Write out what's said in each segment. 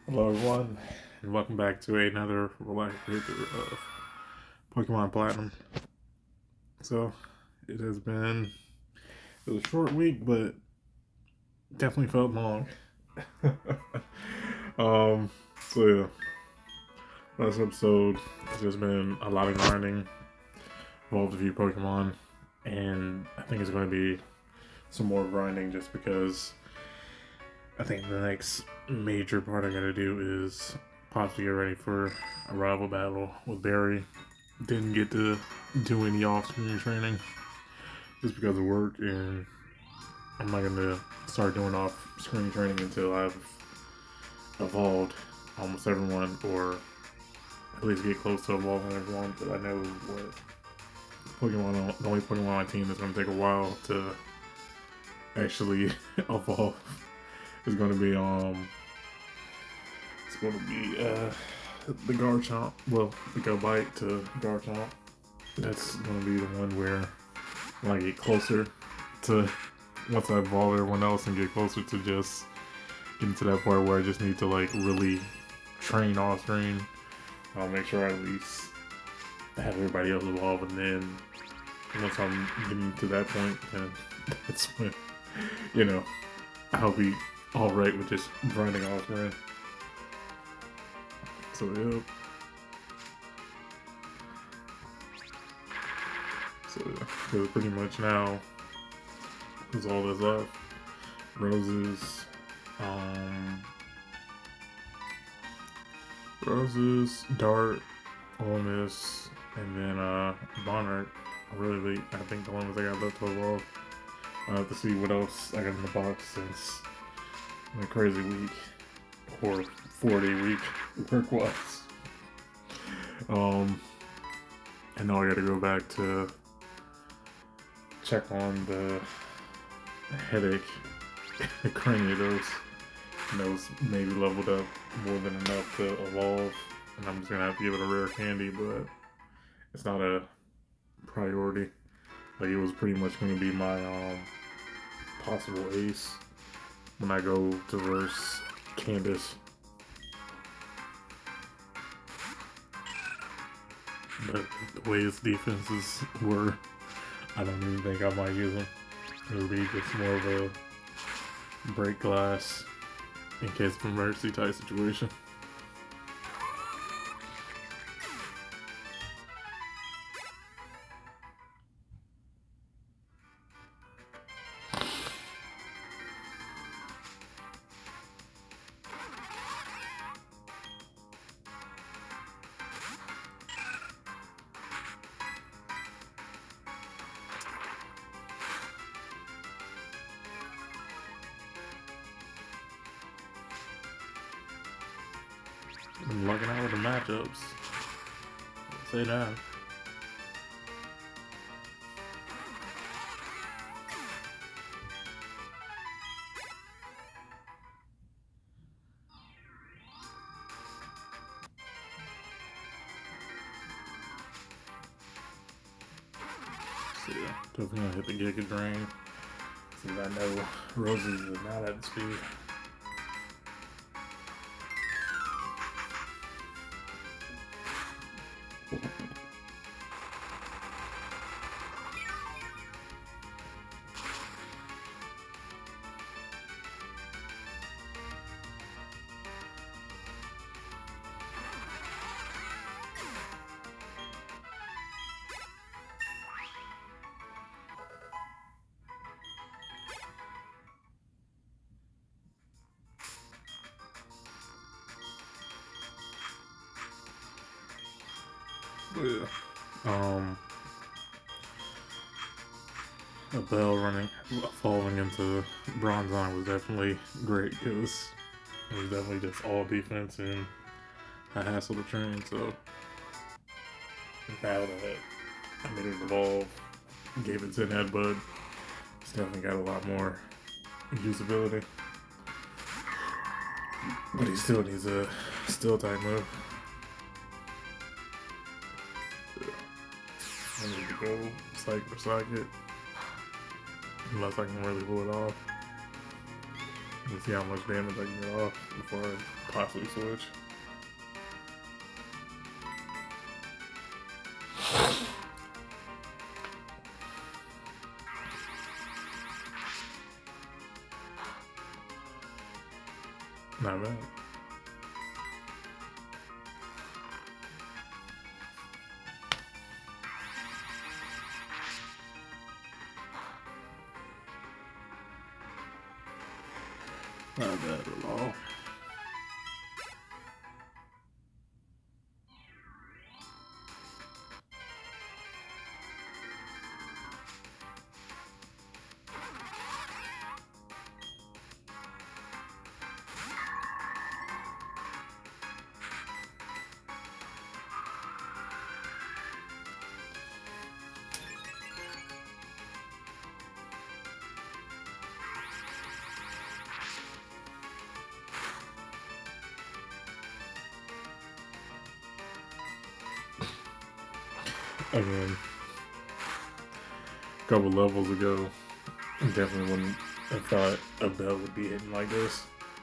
Hello everyone, and welcome back to another relaxed playthrough of Pokemon Platinum. So, it has been, it was a short week, but definitely felt long. um, so yeah, last episode has just been a lot of grinding, evolved a few Pokemon, and I think it's going to be some more grinding just because I think the next major part I gotta do is possibly get ready for a rival battle with Barry. Didn't get to do any off-screen training just because of work, and I'm not gonna start doing off-screen training until I've evolved almost everyone, or at least get close to evolving everyone. Because I know what Pokemon, the only Pokemon on my team that's gonna take a while to actually evolve is gonna be it's gonna be the Garchomp. Well, the Go Bite to Garchomp. That's gonna be the one where when I get closer to, once I evolve everyone else and get closer to just getting to that part where I just need to like really train off screen. I'll make sure I at least have everybody else evolve, and then once I'm getting to that point, then that's when, you know, I'll be alright with just grinding off screen. So yeah. So yeah, because pretty much now is all that's left. Roses, Dart, Ole Miss, and then Monarch. Really, I think the one I got left to evolve. I have to see what else I got in the box since a crazy week or 4-day week work was. I know I gotta go back to check on the headache, the Craniados, and those maybe leveled up more than enough to evolve, and I'm just gonna have to give it a rare candy, but it's not a priority. Like, it was pretty much gonna be my possible ace when I go to verse Candace. But the way his defenses were, I don't even think I might use them. It would be just more of a break glass in case of emergency type situation. I'm lucking out with the matchups. I'll say that. So yeah, definitely gonna hit the Giga Drain. Since I know Roses is not at the speed. Yeah. A Bell falling into Bronzong was definitely great because it was definitely just all defense and a hassle to train. So now that I made it evolve, gave it 10 headbutt, it's definitely got a lot more usability. But he still needs a steel type move. I need to go psych for socket. Unless I can really pull it off. Let's see how much damage I can get off before I possibly switch. Not bad. Not bad at all. Again, a couple levels ago, definitely wouldn't have thought a bell would be hitting like this.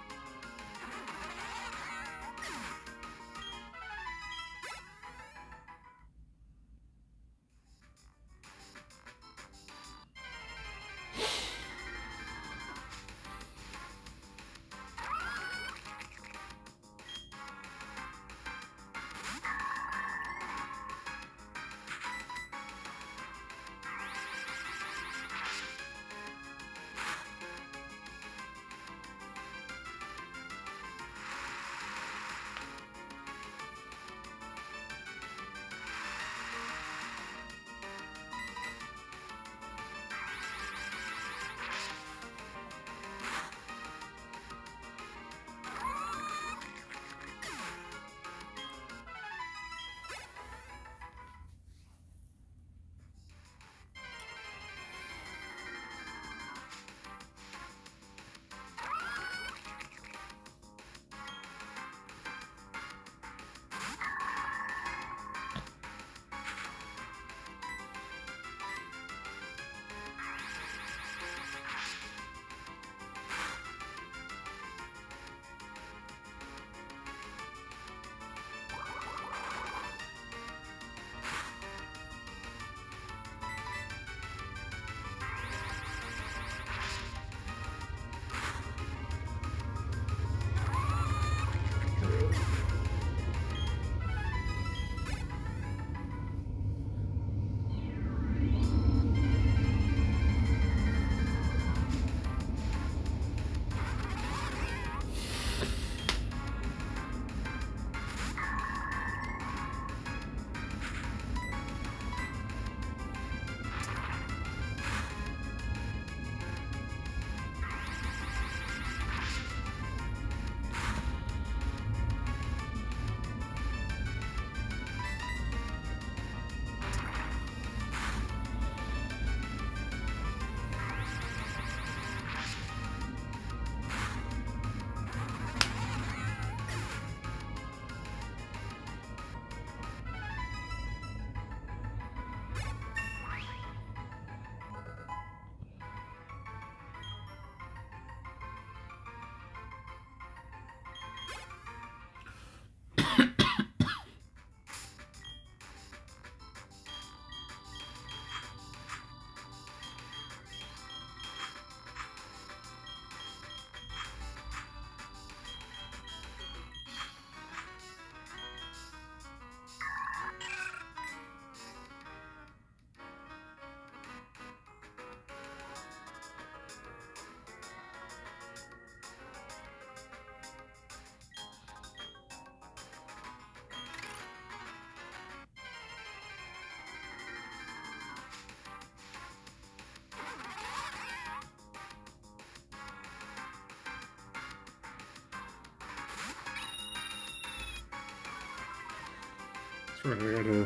Sure, I gotta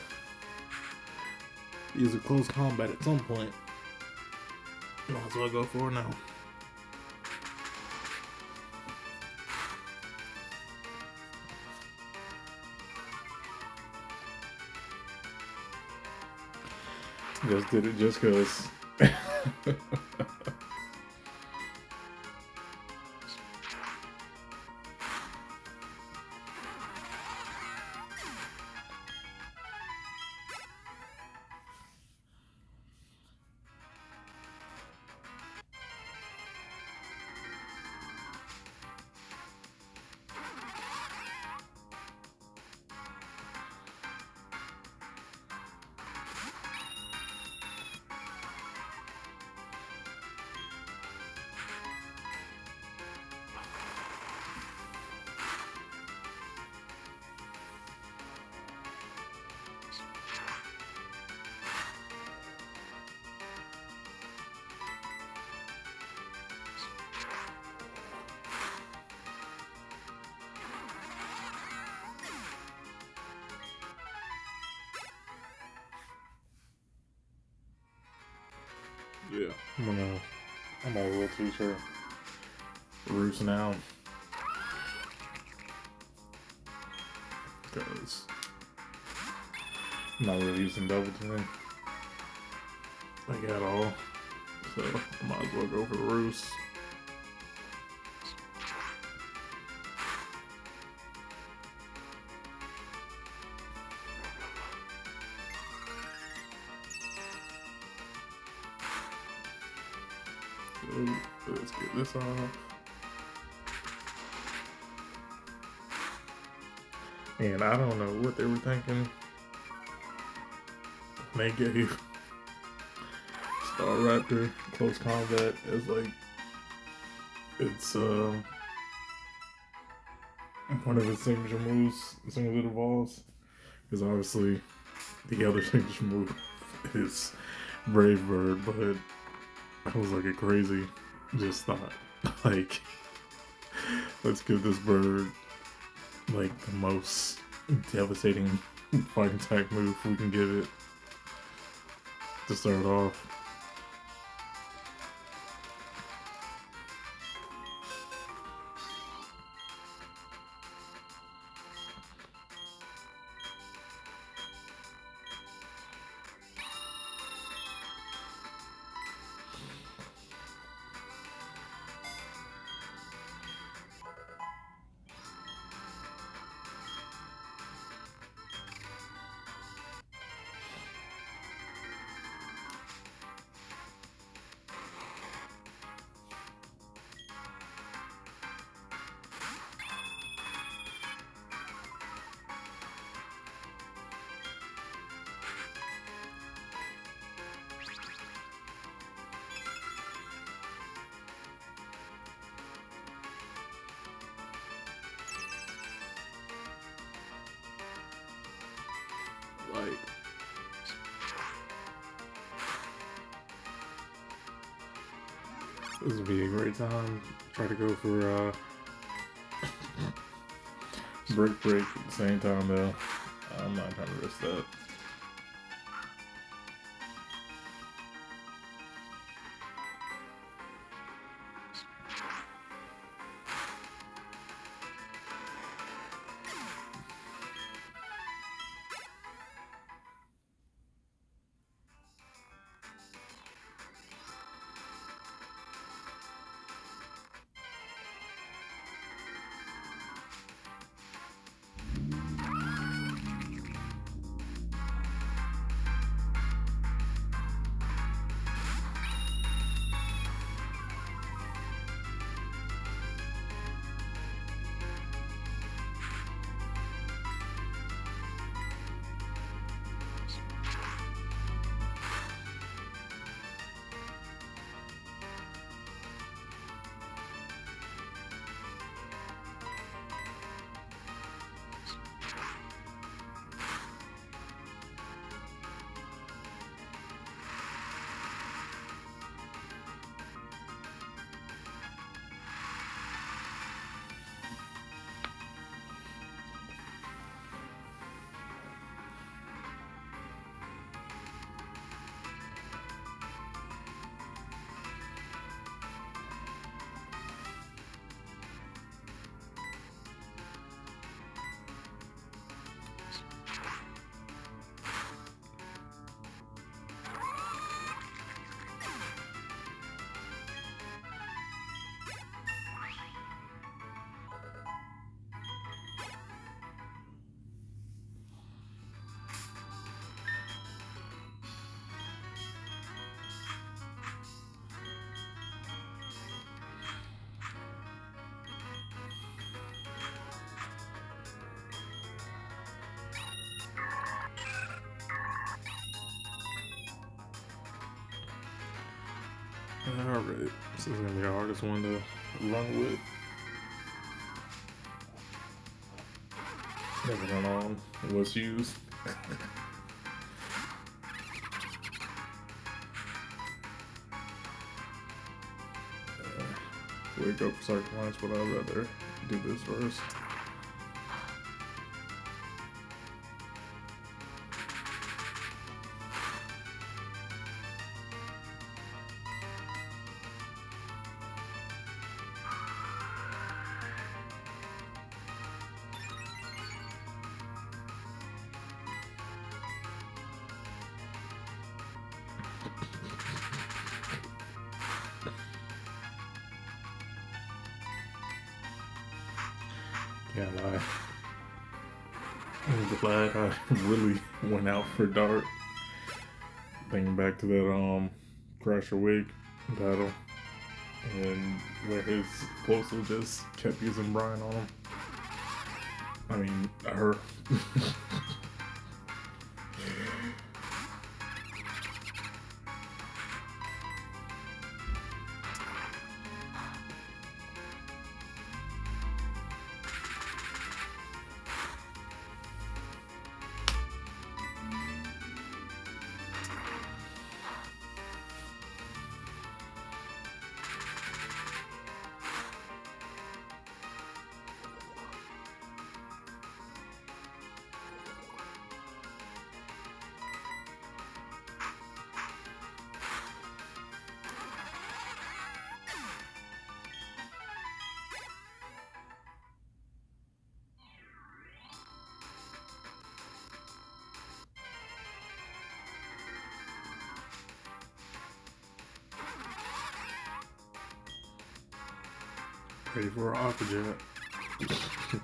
use a close combat at some point. Might as well go for it now. Just did it just cause. Yeah, I'm a little teacher. Roost now. Because I'm not really using double team like at all. So I might as well go for the roost. So let's get this off. And I don't know what they were thinking. They gave Star Raptor close combat as like it's one of his signature moves as soon as it evolves. Because obviously the other signature move is Brave Bird, but I was like a crazy just thought like let's give this bird like the most devastating fighting type move we can give it to start off. Like this would be a great time. Try to go for break at the same time though. I'm not trying to risk that. Alright, this is gonna be the hardest one to run with. Never gone on what's used. Wake up for certain lines, but I'd rather do this first. Yeah, lie. I'm glad I really went out for Dart. Thinking back to that Crasher Wig battle and where his Colossal just kept using Brian on him. I mean, her. Ready for an Aqua Jet.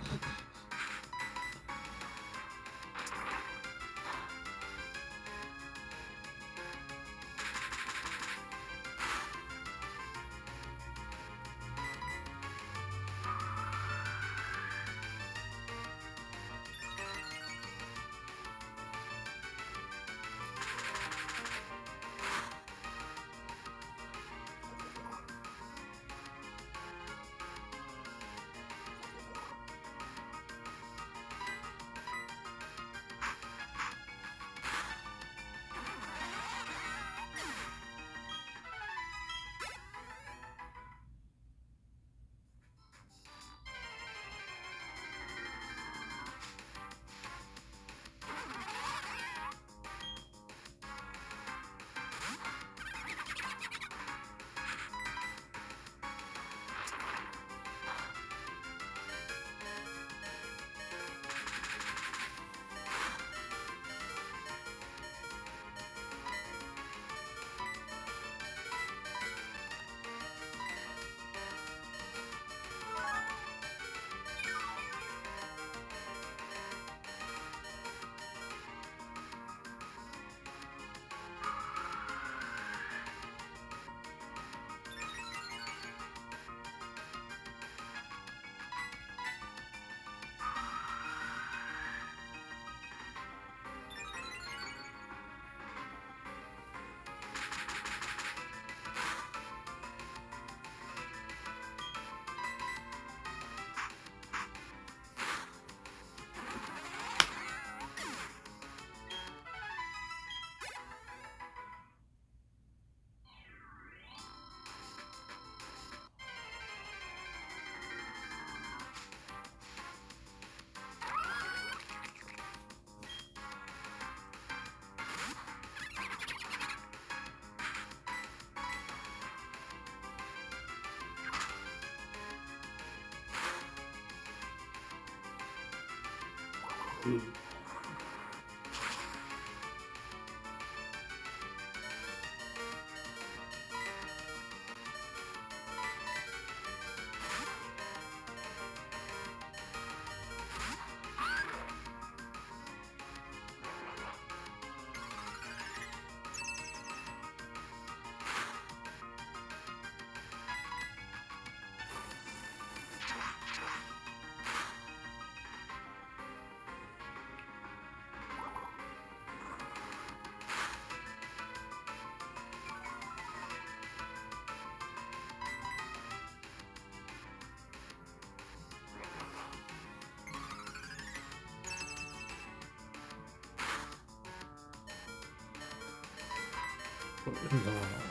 Ooh. What is going on?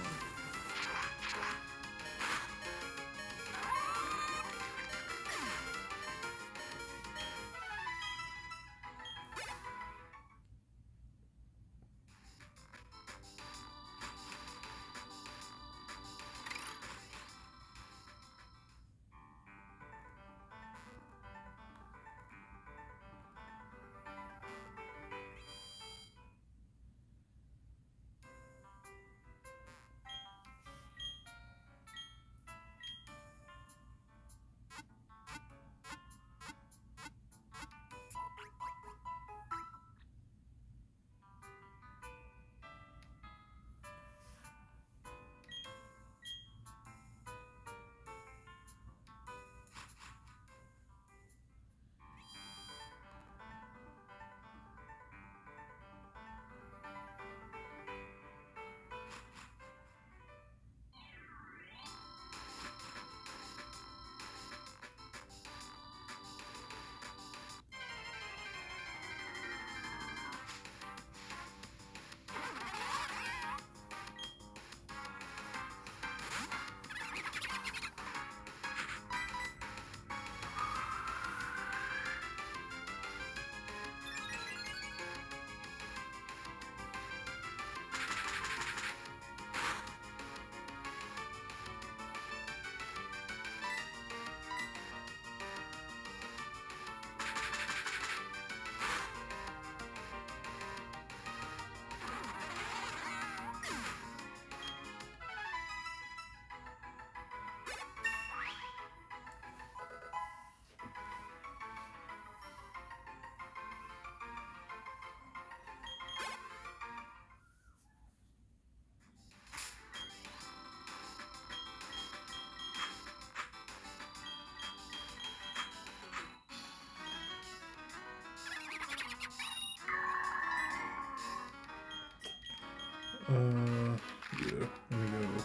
Yeah, let me go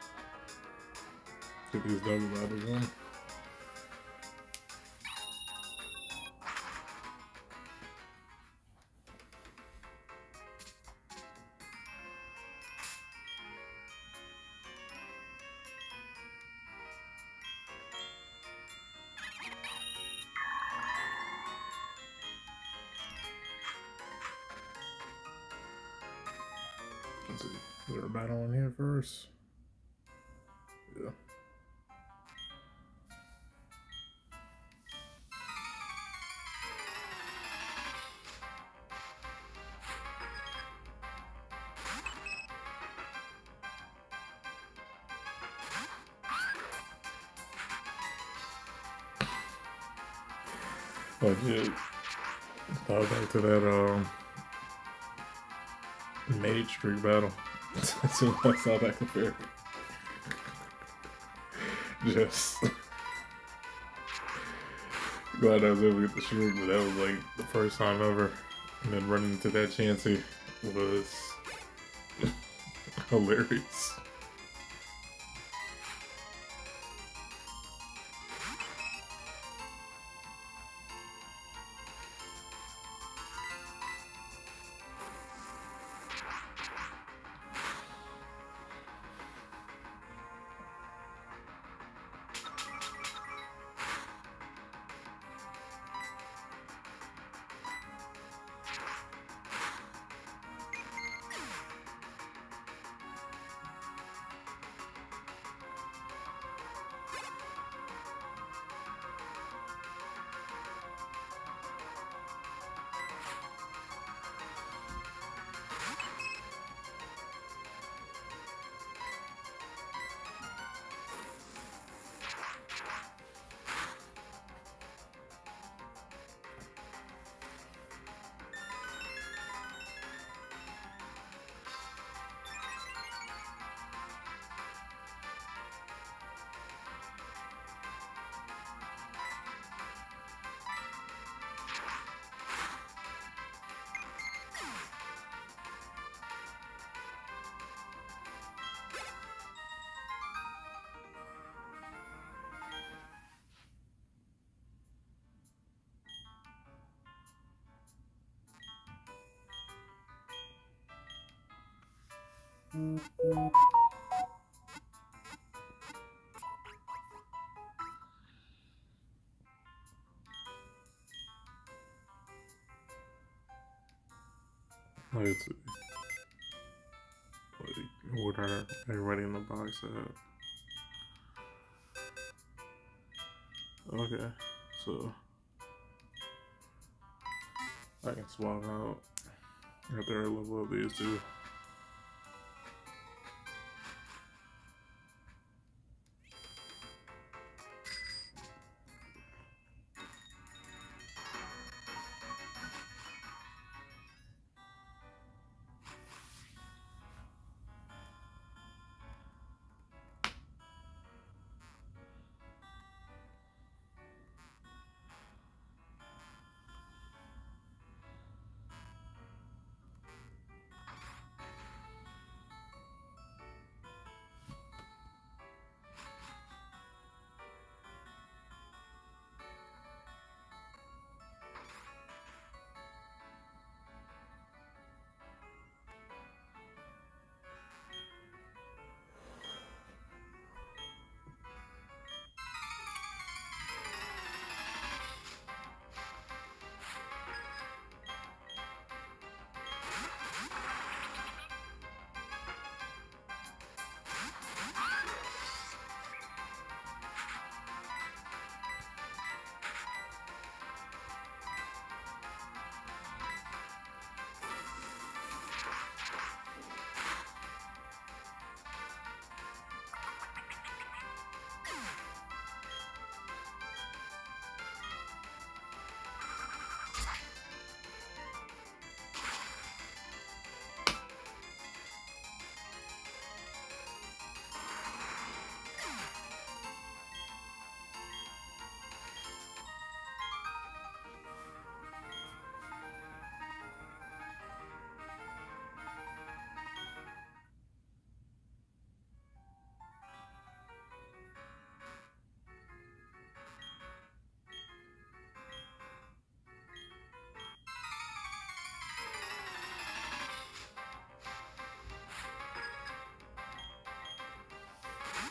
get these double battles on. Let's see. Is there a battle in here first? Yeah. Legit. Thought back to that Mage Street battle. As soon as I saw that compared. Just glad I was able to get the streak, but that was like the first time ever. And then running into that Chansey was hilarious. Let's see. What are everybody in the box at? Okay, so I can swap out after I level up these two.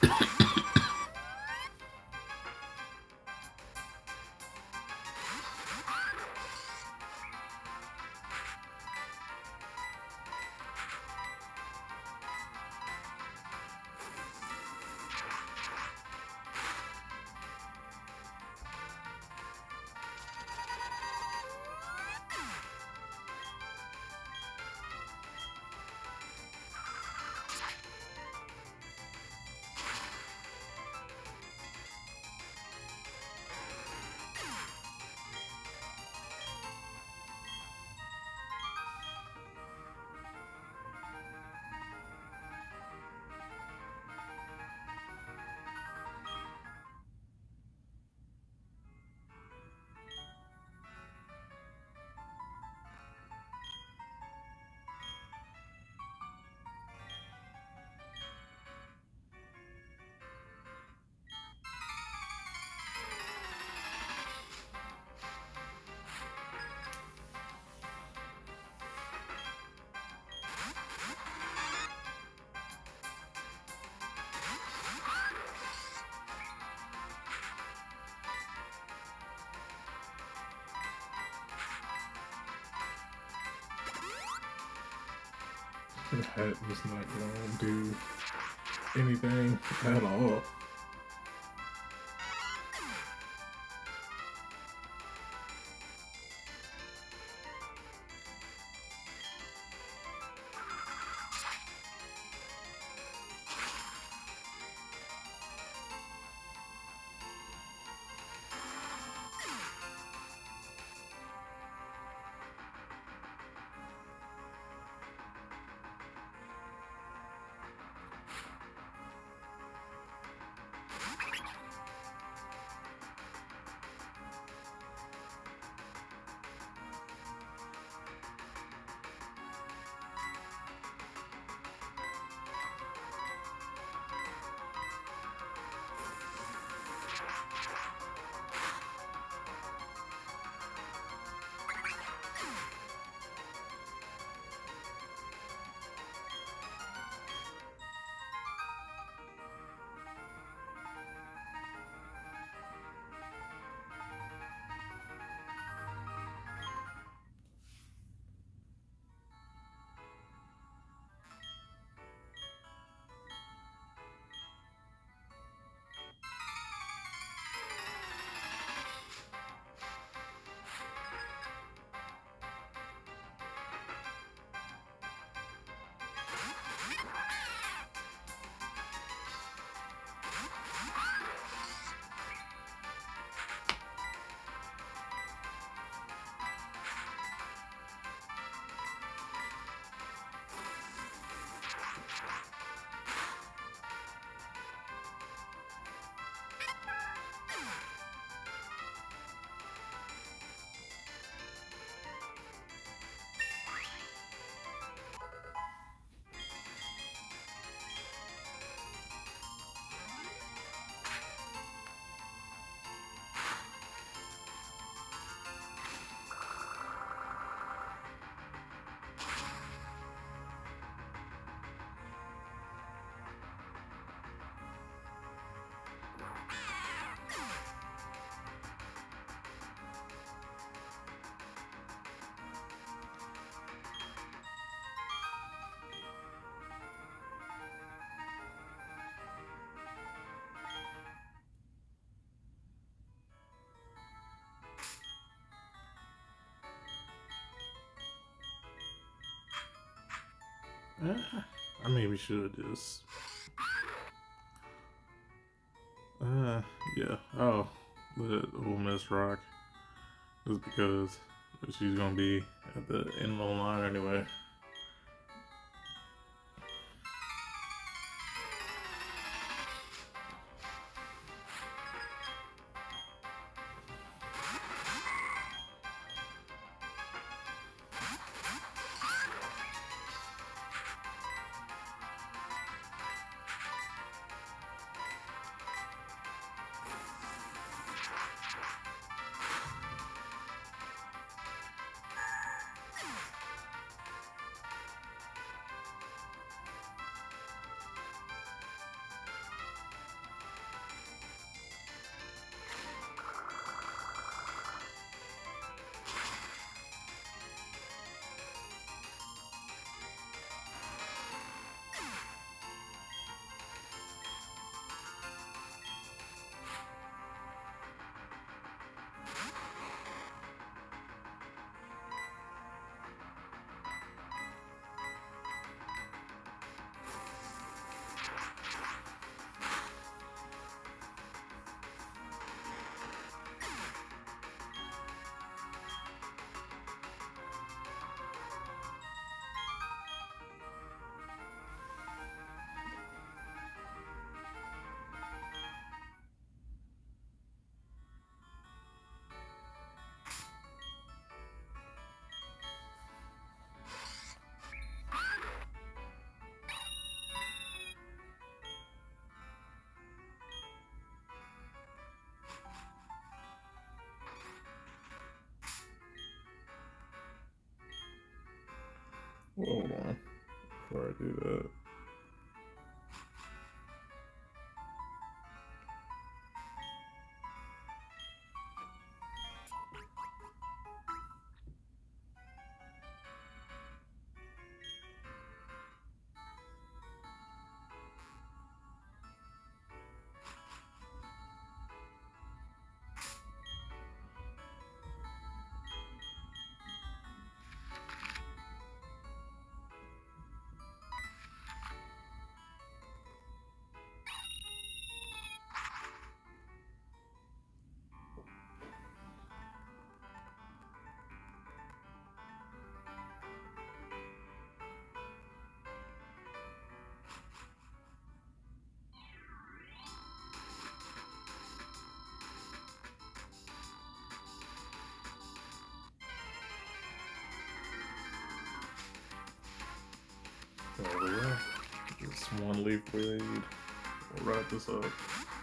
That was not going to do anything at all. I maybe should just. Yeah. Oh, the Ole Miss Rock. Just because she's gonna be at the end of the line anyway. Hold on. Before I do that. There we go. Just one leaf blade. We'll wrap this up.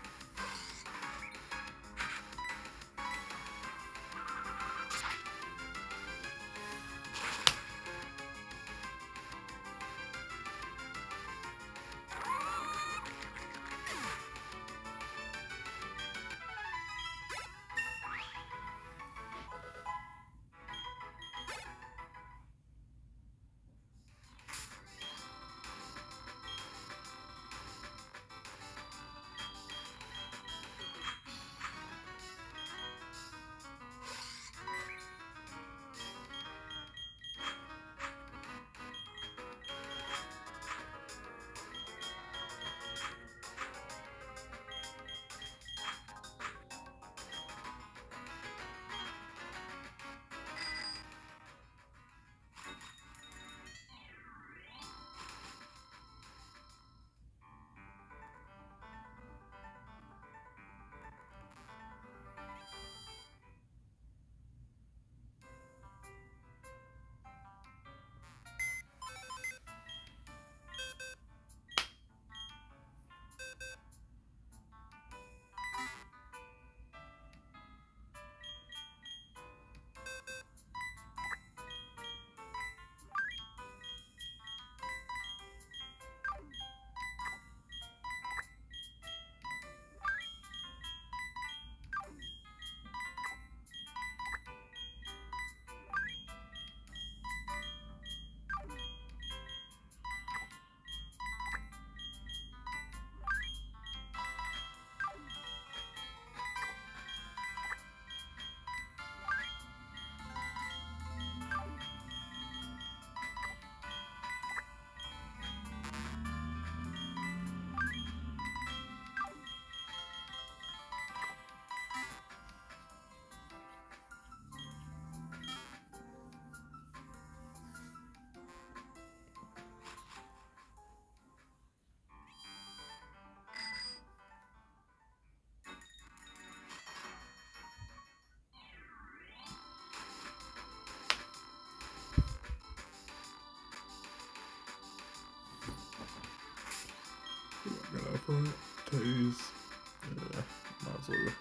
Got up on it. Tase. Yeah, might as well.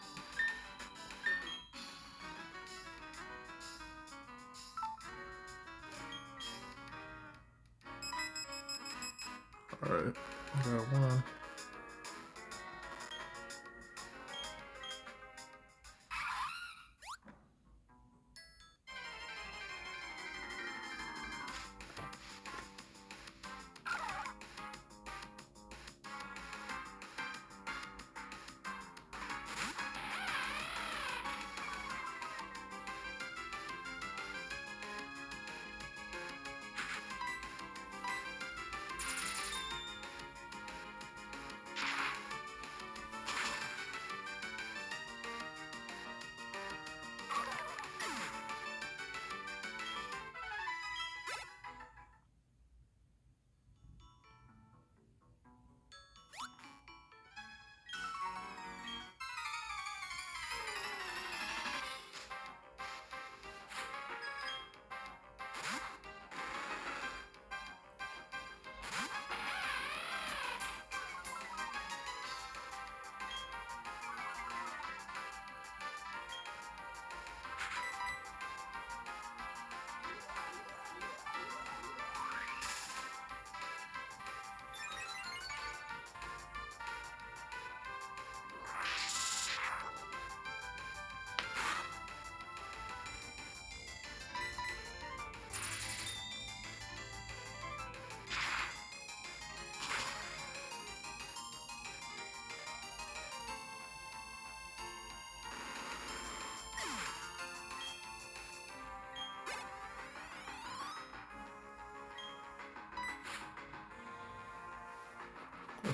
Alright, I got one.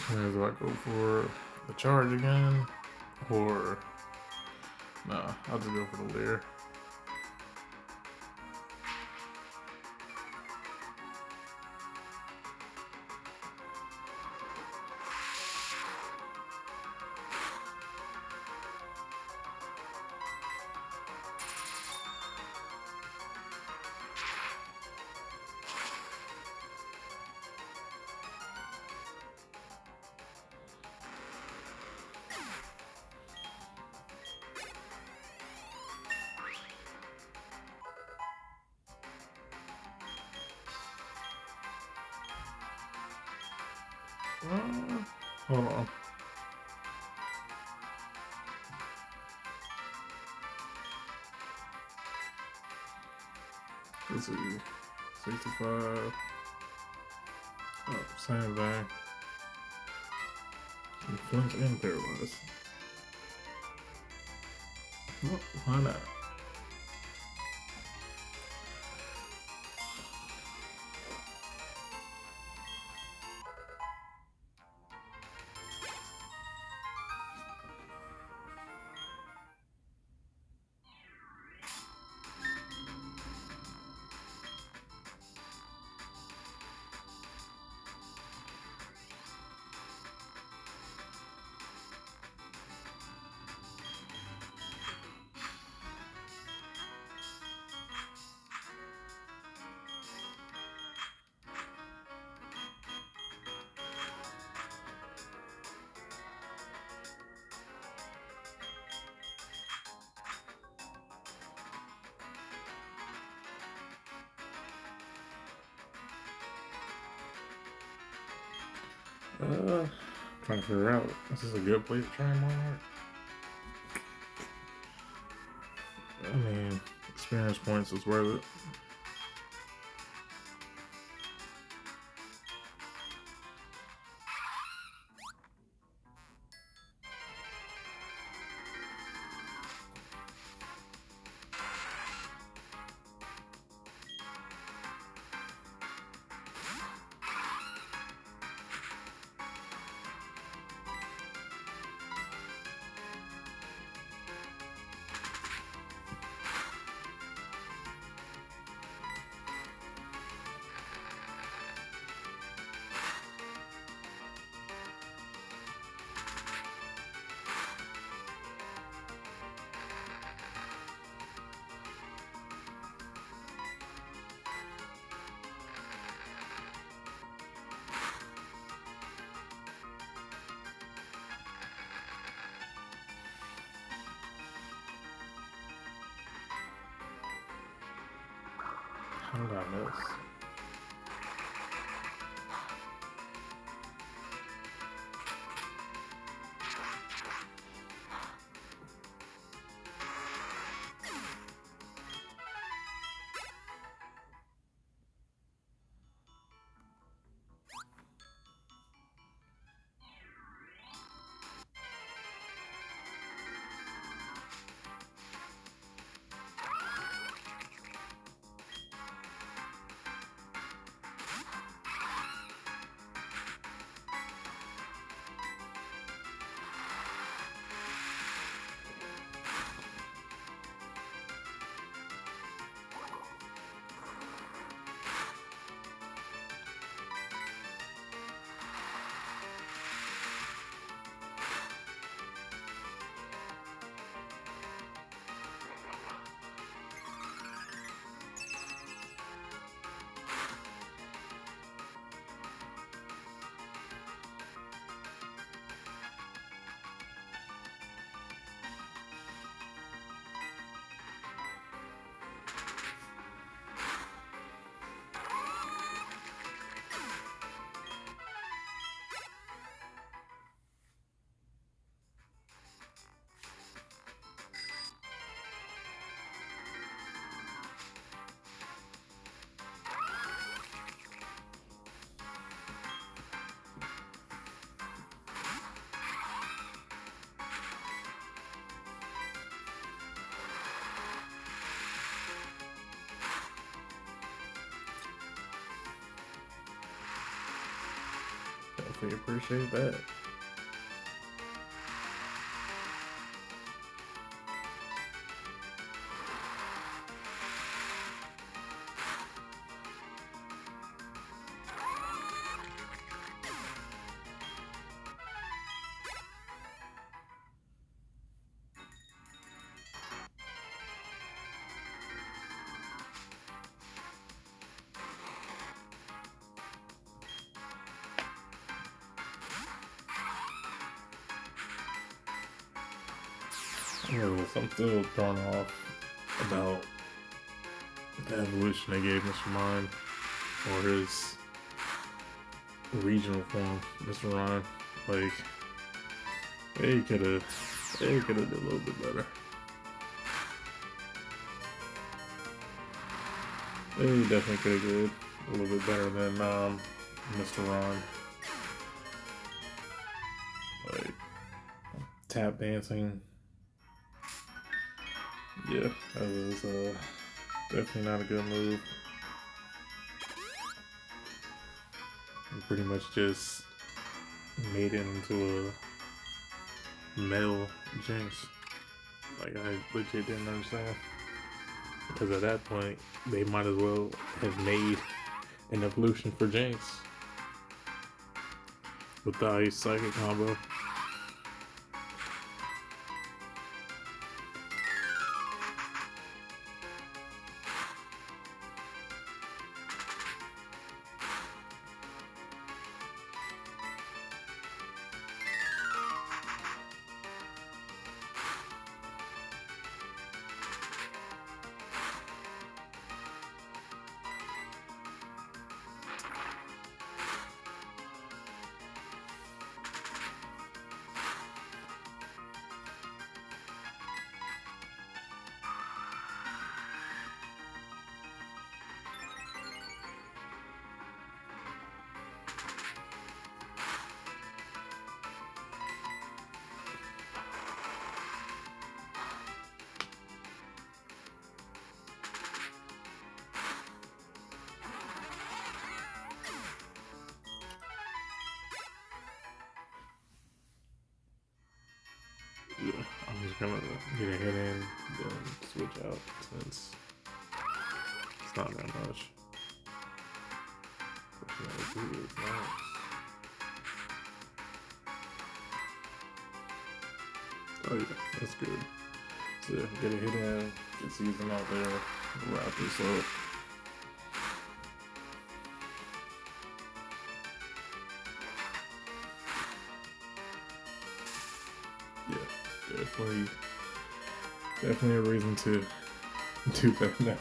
And do I go for the charge again? Or nah, I'll just go for the leer. Hold on. Let's see. 65. Oh, same thing. And flinch and paralyze. Well, why not? Trying to figure out, is this a good place to try Monarch? I mean, experience points is worth it. How did I miss? definitely appreciate that. I'm still thrown off about the evolution they gave Mr. Mime, or his regional form, Mr. Rhyme. Like, they could have did a little bit better. They definitely could have did a little bit better than Mr. Rhyme. Like, tap dancing. Yeah, that was definitely not a good move. And pretty much just made it into a male Jinx. Like, I legit didn't understand. Because at that point, they might as well have made an evolution for Jinx with the Ice Psychic combo. Yeah, I'm just gonna get a hit in, then switch out since it's not that much. Personality is nice. Oh yeah, that's good. So yeah, get a hit in, get season out there, wrap this up. Yeah, definitely a reason to do that now.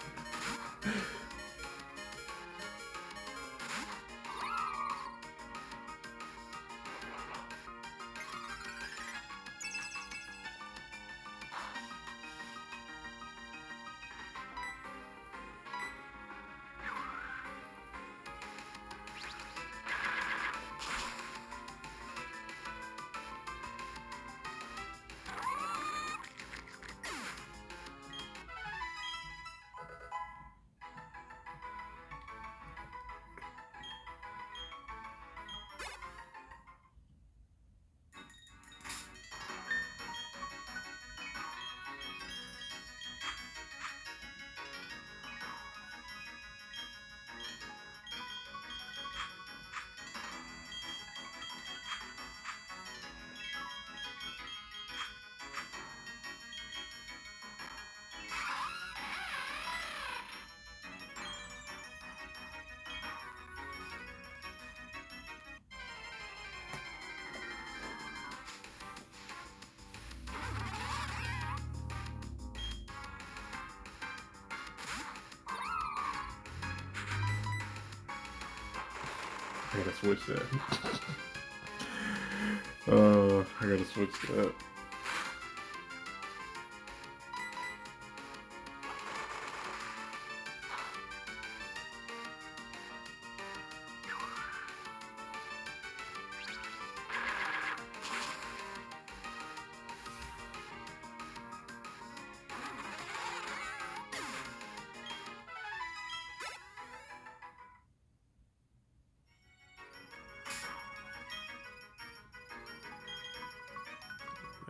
I gotta switch that. I gotta switch that.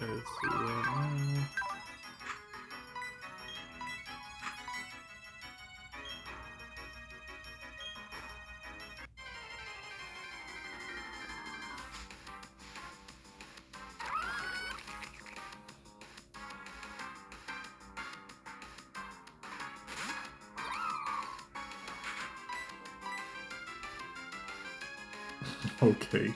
Let's see right now. Okay.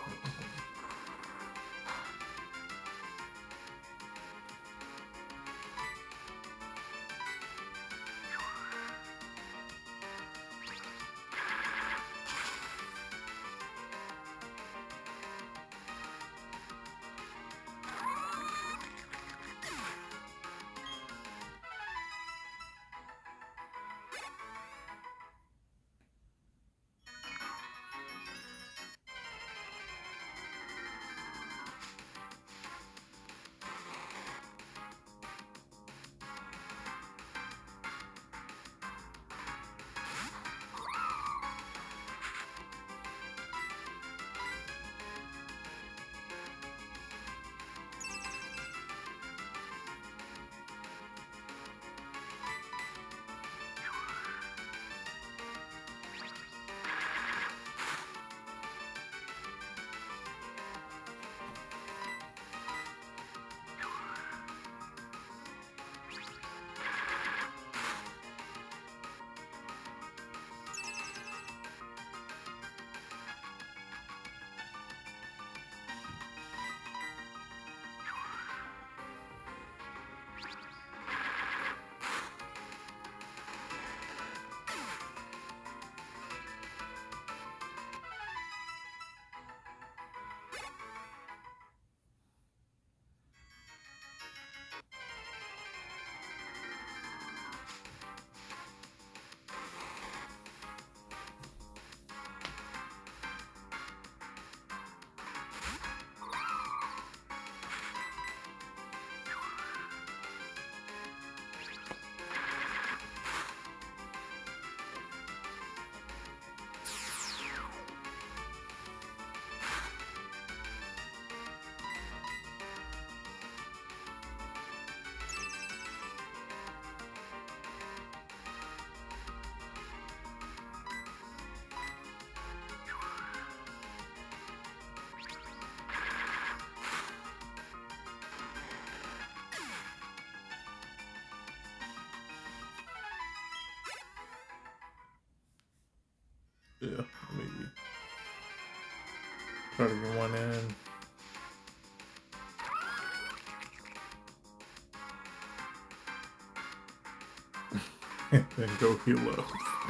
Yeah, maybe. Try to get one in. And then go heal up.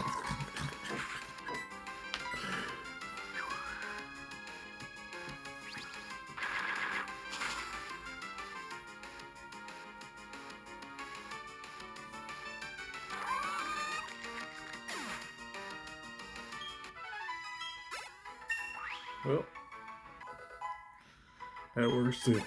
Well, that works too.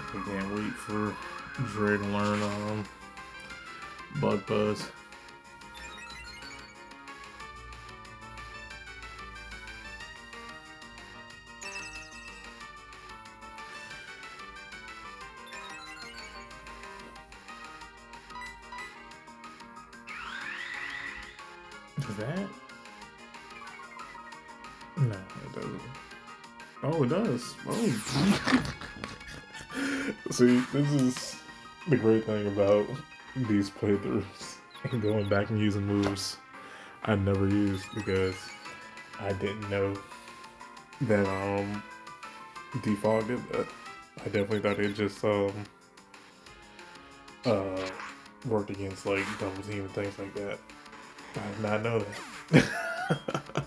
I can't wait for Dre to learn Bug Buzz. Is that? No, it doesn't. Oh, it does. Oh. See, this is the great thing about these playthroughs and going back and using moves I never used because I didn't know that default did that. I definitely thought it just worked against like double team and things like that. I did not know that.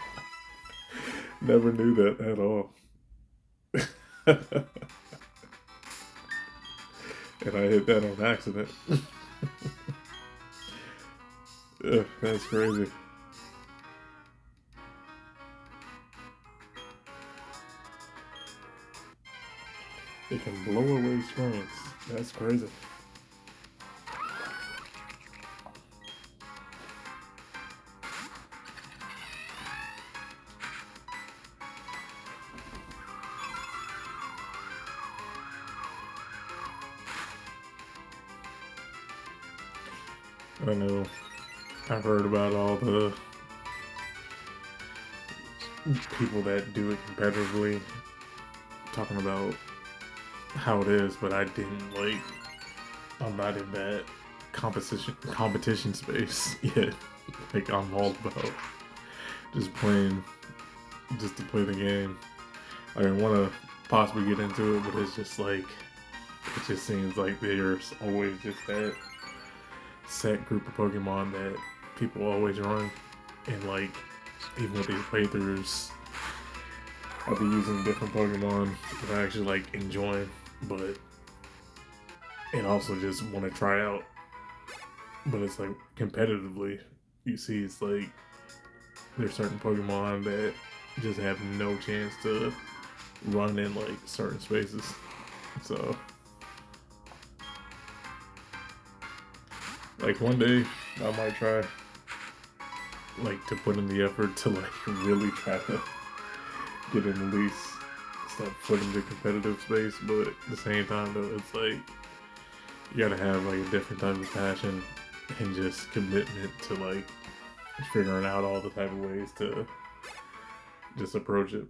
Never knew that at all. And I hit that on accident. Ugh, that's crazy. It can blow away screens. That's crazy. I know. I've heard about all the people that do it competitively talking about how it is, but I didn't like. I'm not in that competition space yet. Like I'm all about just playing, just to play the game. I want to possibly get into it, but it's just like it just seems like there's always just that set group of Pokemon that people always run, and like even with these playthroughs, I'll be using different Pokemon that I actually like enjoying, but and also just want to try out. But it's like competitively, you see, it's like there's certain Pokemon that just have no chance to run in like certain spaces. So like one day I might try like to put in the effort to like really try to get in at least step foot in the competitive space, but at the same time though it's like you gotta have like a different type of passion and just commitment to like figuring out all the type of ways to just approach it.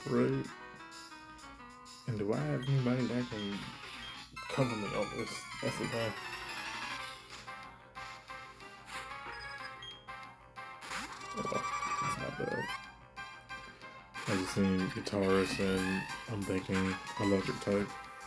Right? And do I have anybody that can cover me on this? That's the thing. Oh, it's not bad. I just seen guitarist and I'm thinking electric type.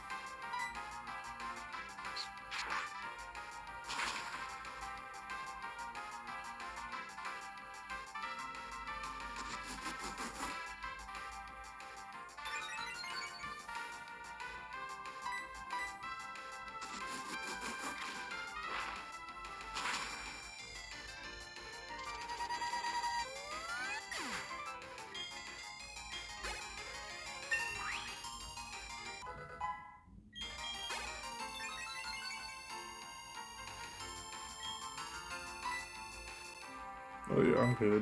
Oh yeah, I'm good.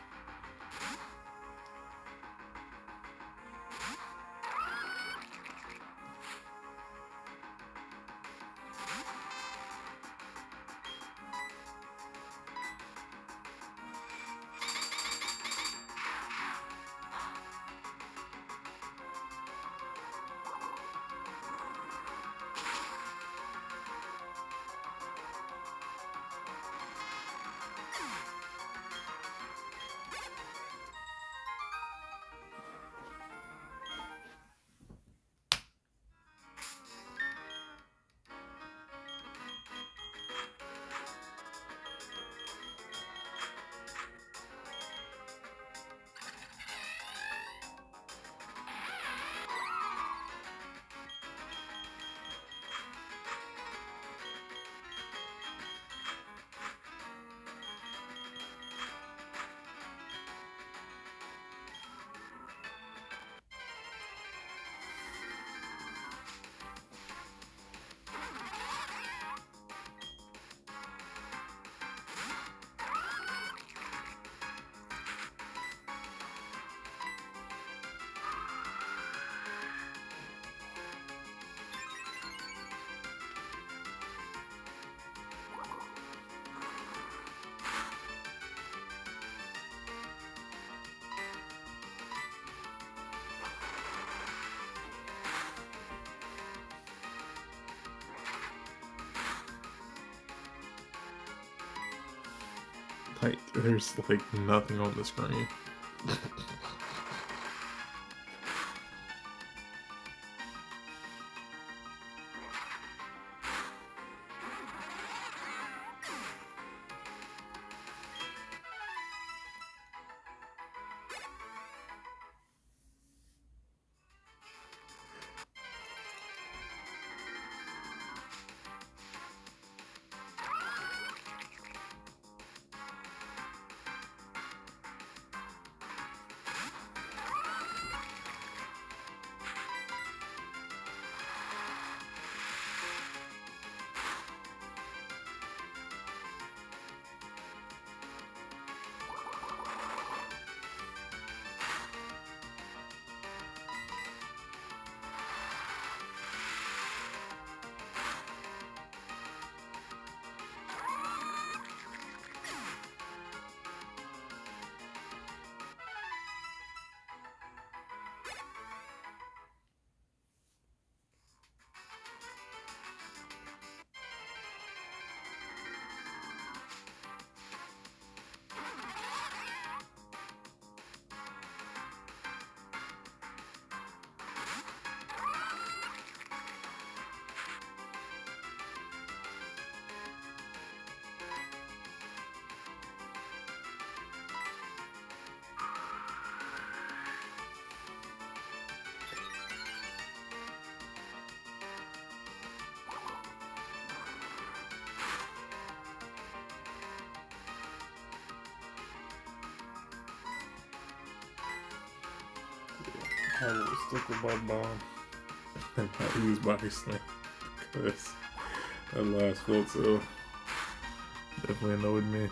Like, there's like nothing on the screen. I will stick with my bomb and not use body slam because that last float so definitely annoyed me.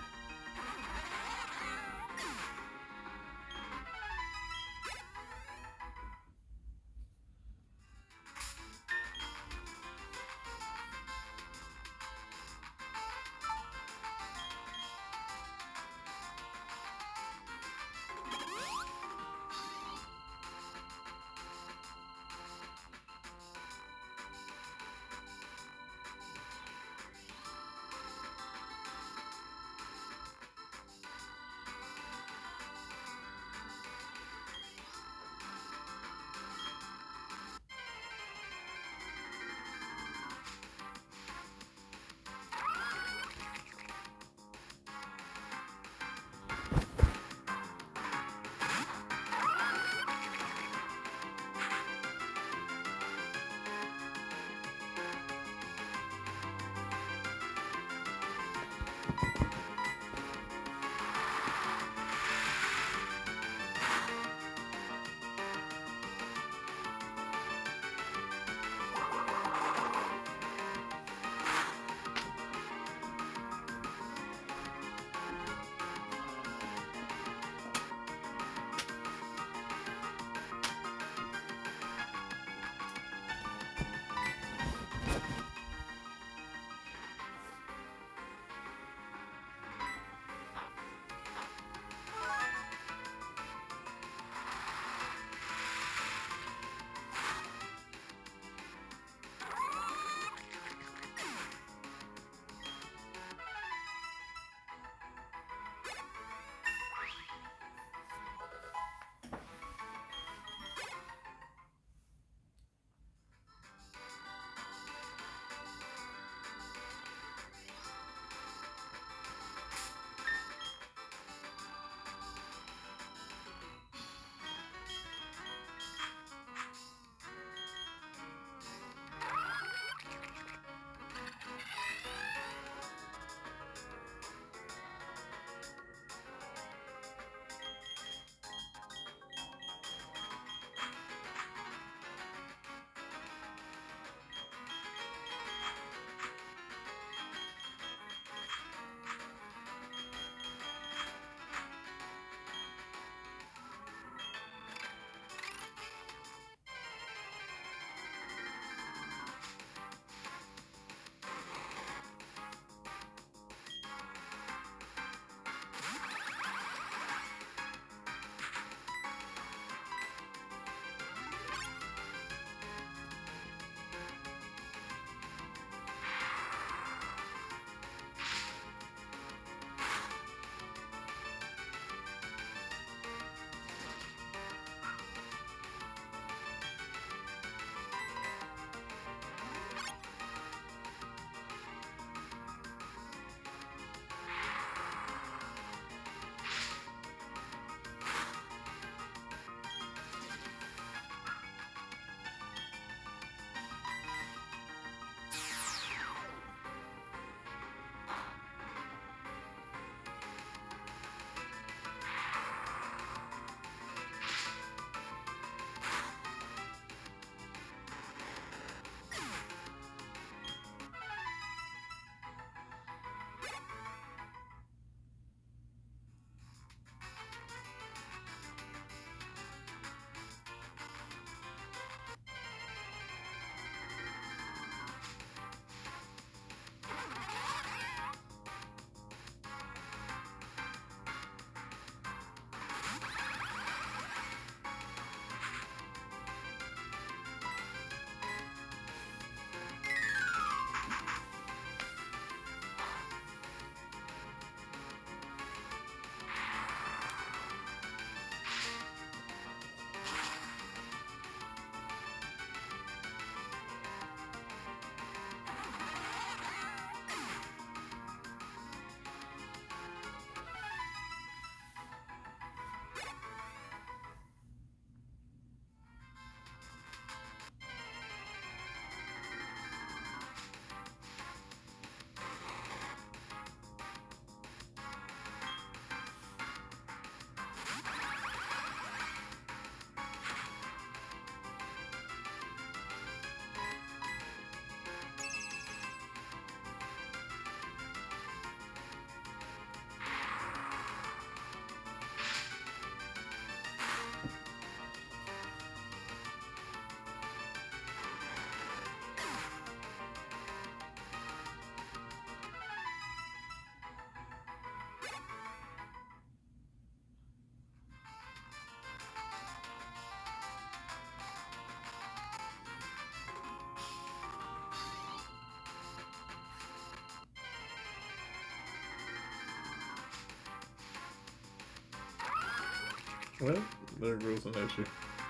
Well, there goes an issue.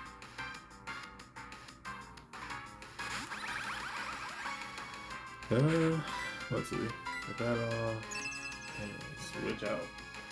Let's see. Put that on and switch out.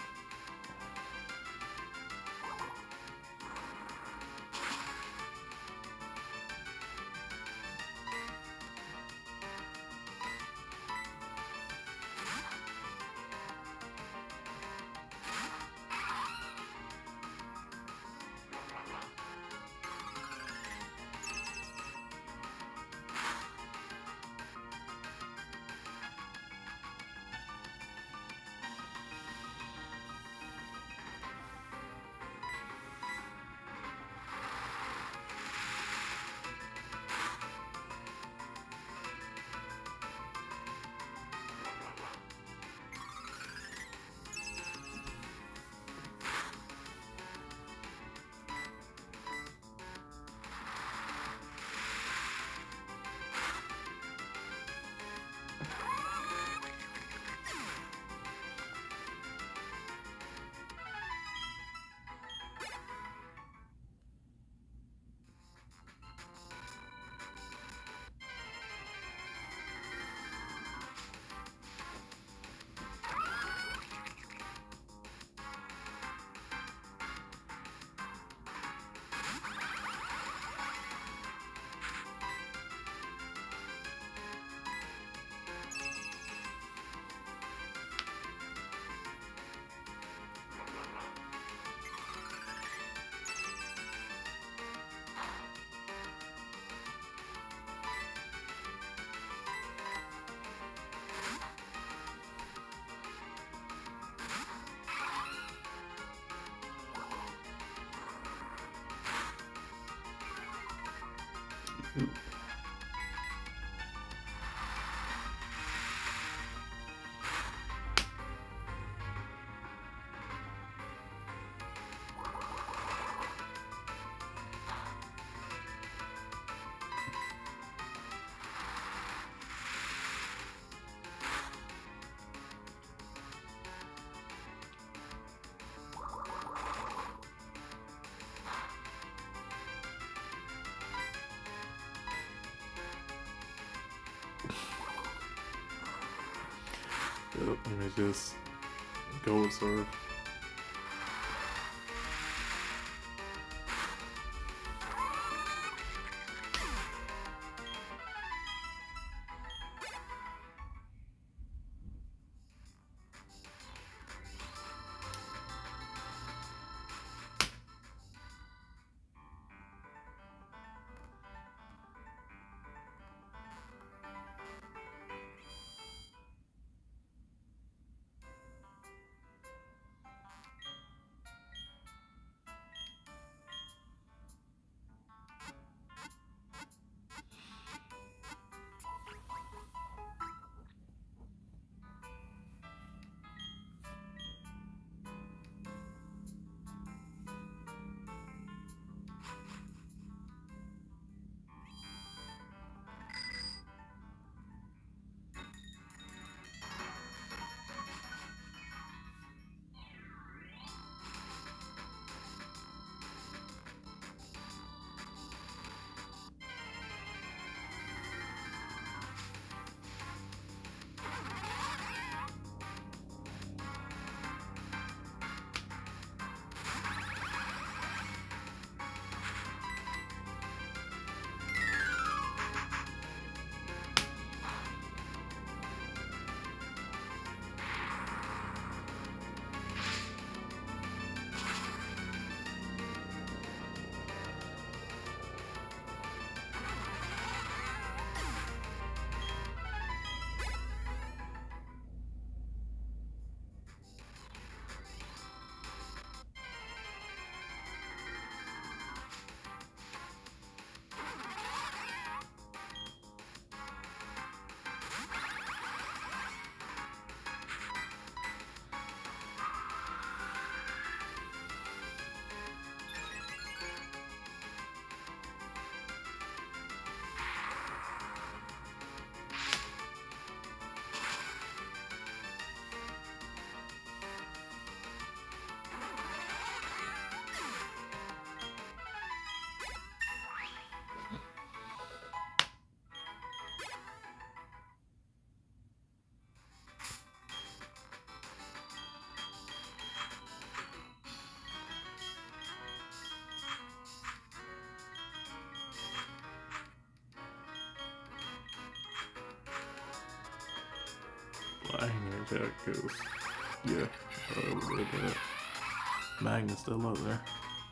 Yep, let me just go with sword. check, because, yeah, we're looking at Magnus still up there.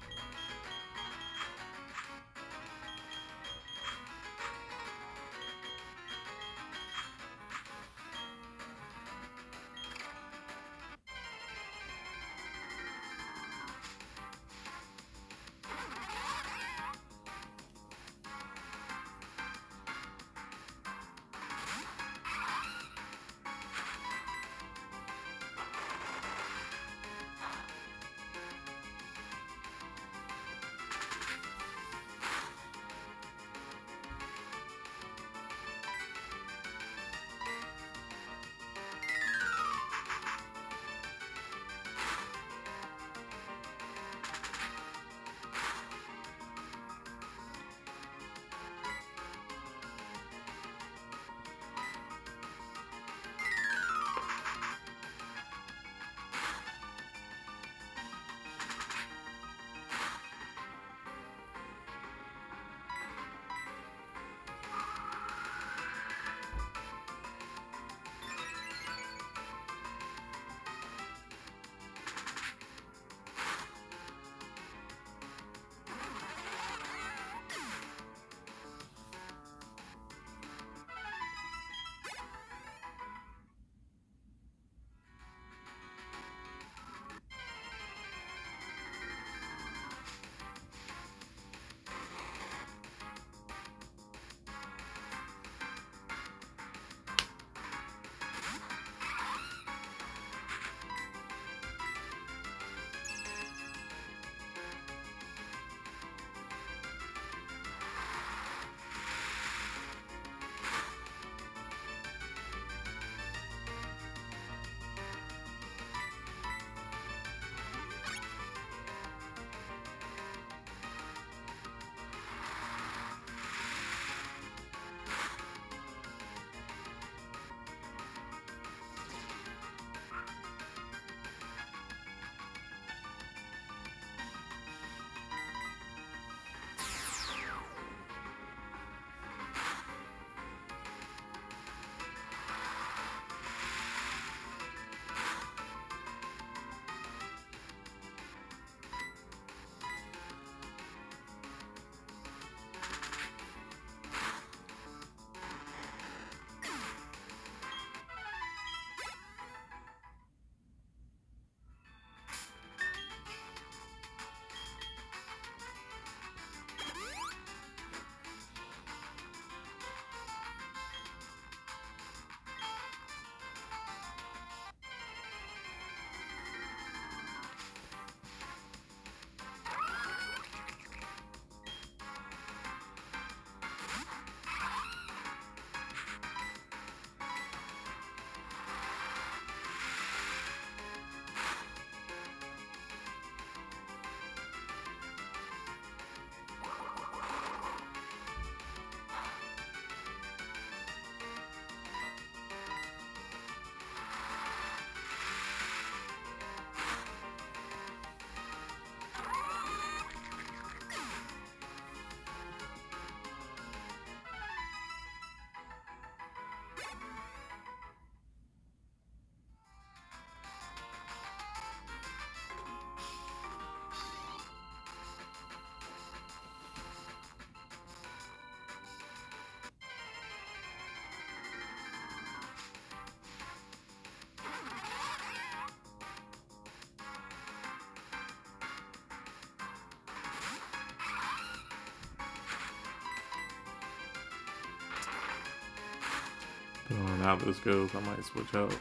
Depending on how this goes, I might switch out.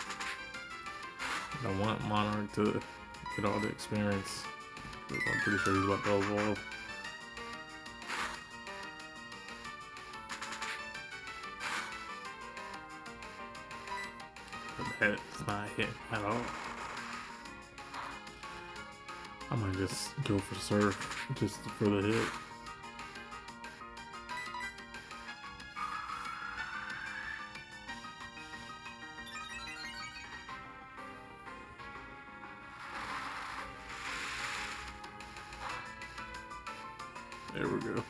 I want Monarch to get all the experience. I'm pretty sure he's about to evolve. But that's not hitting at all. I might just go for Surf, just for the hit. There we go.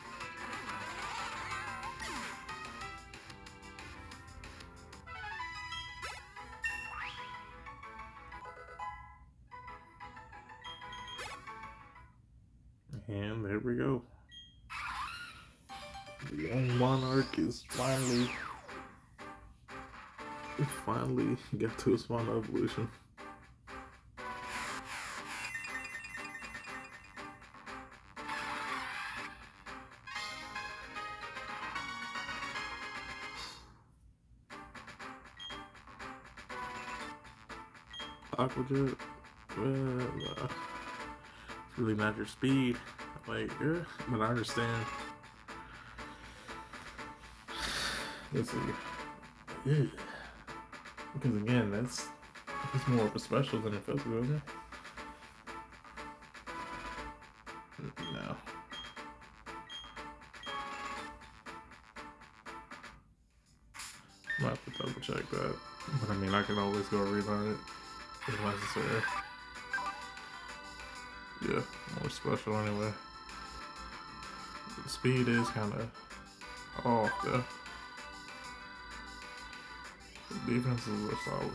And there we go. The young monarch is finally got to its final evolution. Aquajet, it's really not your speed. Like, but I understand. Let's see. Yeah. Because again, it's more of a special than a physical, isn't it? No. I'm gonna have to double check that. But I mean, I can always go relearn it if necessary. Yeah, more special anyway. The speed is kind of off there. The defenses are solid.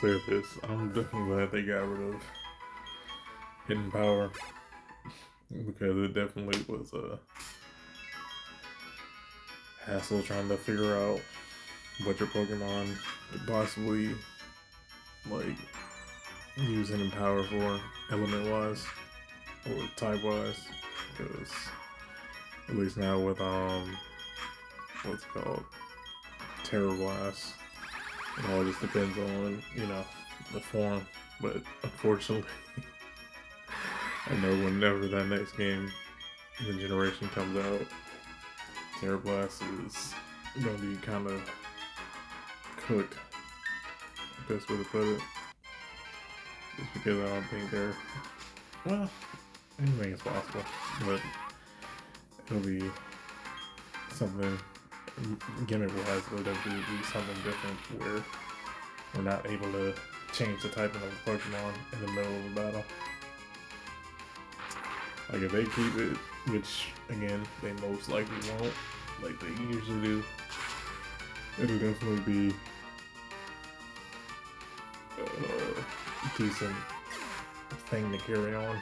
say this. I'm definitely glad they got rid of hidden power because it definitely was a hassle trying to figure out what your Pokemon could possibly like use hidden power for, element wise or type wise. Because at least now with what's it called, Terror Blast, it all just depends on, you know, the form. But unfortunately, I know whenever that next game in the generation comes out, Terror Blast is gonna be kind of cooked. Best way to put it. Just because I don't think they're, well, anything is possible, but it'll be something gimmick-wise. It'll definitely be something different where we're not able to change the typing of a Pokemon in the middle of a battle. Like if they keep it, which again they most likely won't, like they usually do, it'll definitely be a decent thing to carry on.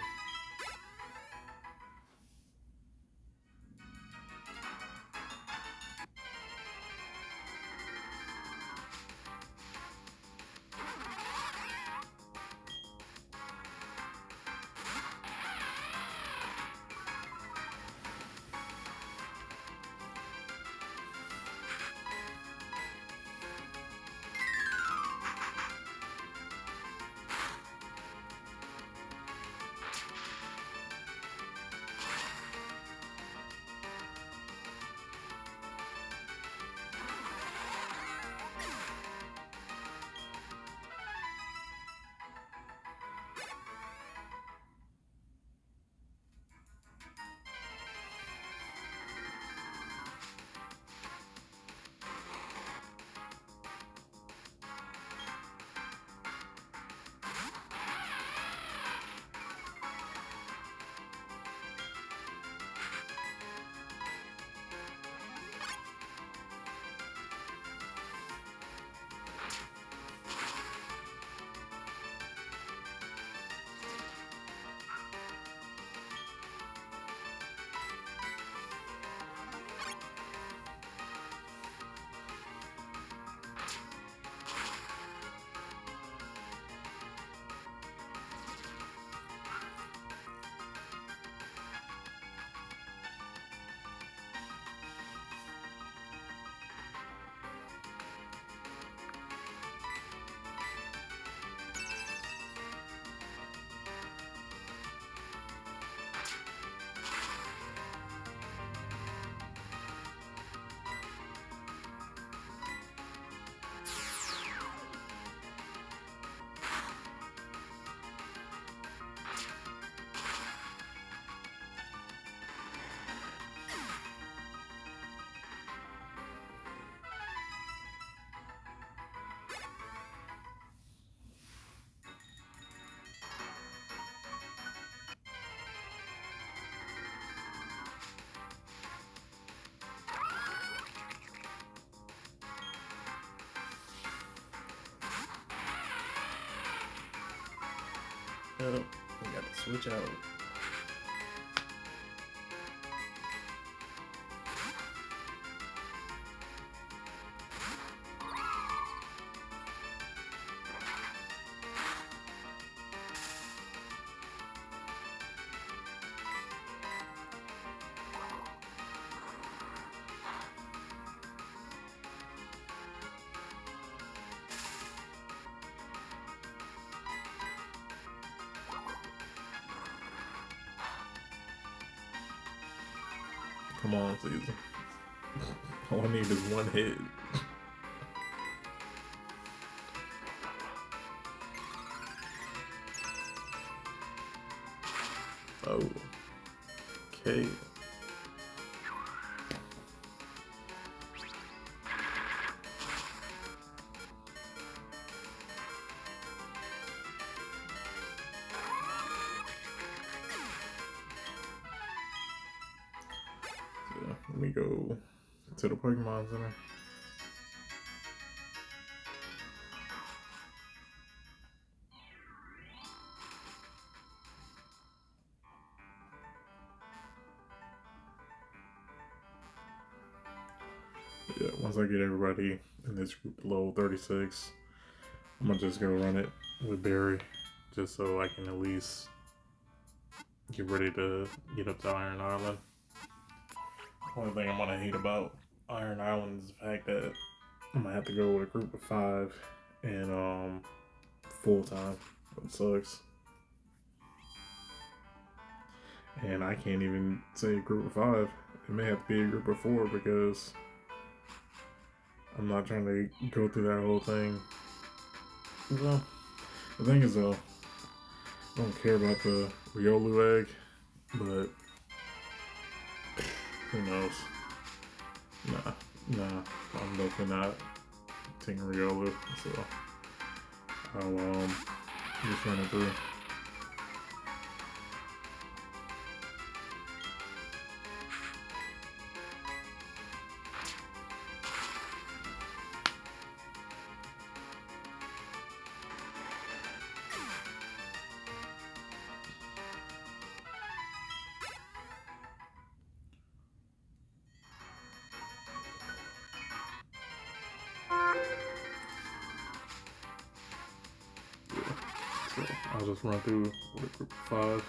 Oh, we got to switch out. Come on, Caesar. All I need is one hit. Oh. Okay. Let me go to the Pokemon Center. yeah, once I get everybody in this group below 36, I'm gonna just go run it with Barry, just so I can at least get ready to get up to Iron Island. Only thing I'm gonna hate about Iron Island is the fact that I'm gonna have to go with a group of 5 and full time. It sucks. And I can't even say a group of 5. It may have to be a group of 4 because I'm not trying to go through that whole thing. Well, the thing is though, I don't care about the Riolu egg, but who knows? Nah, I'm definitely not taking Riolu, so I'll just run it through. So I'll just run through with a group of 5.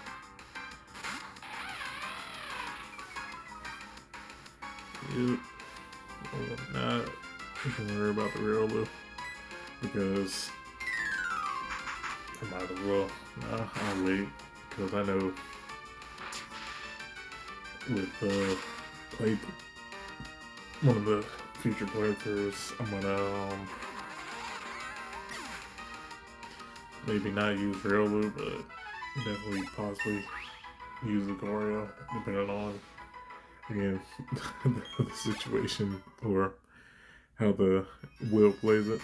Yep. Not even worry about the Riolu because I might as well. Nah, I'll wait because I know with play one of the future playthroughs, I'm gonna maybe not use Riolu, but definitely possibly use Lucario, depending on again the situation or how the wheel plays it.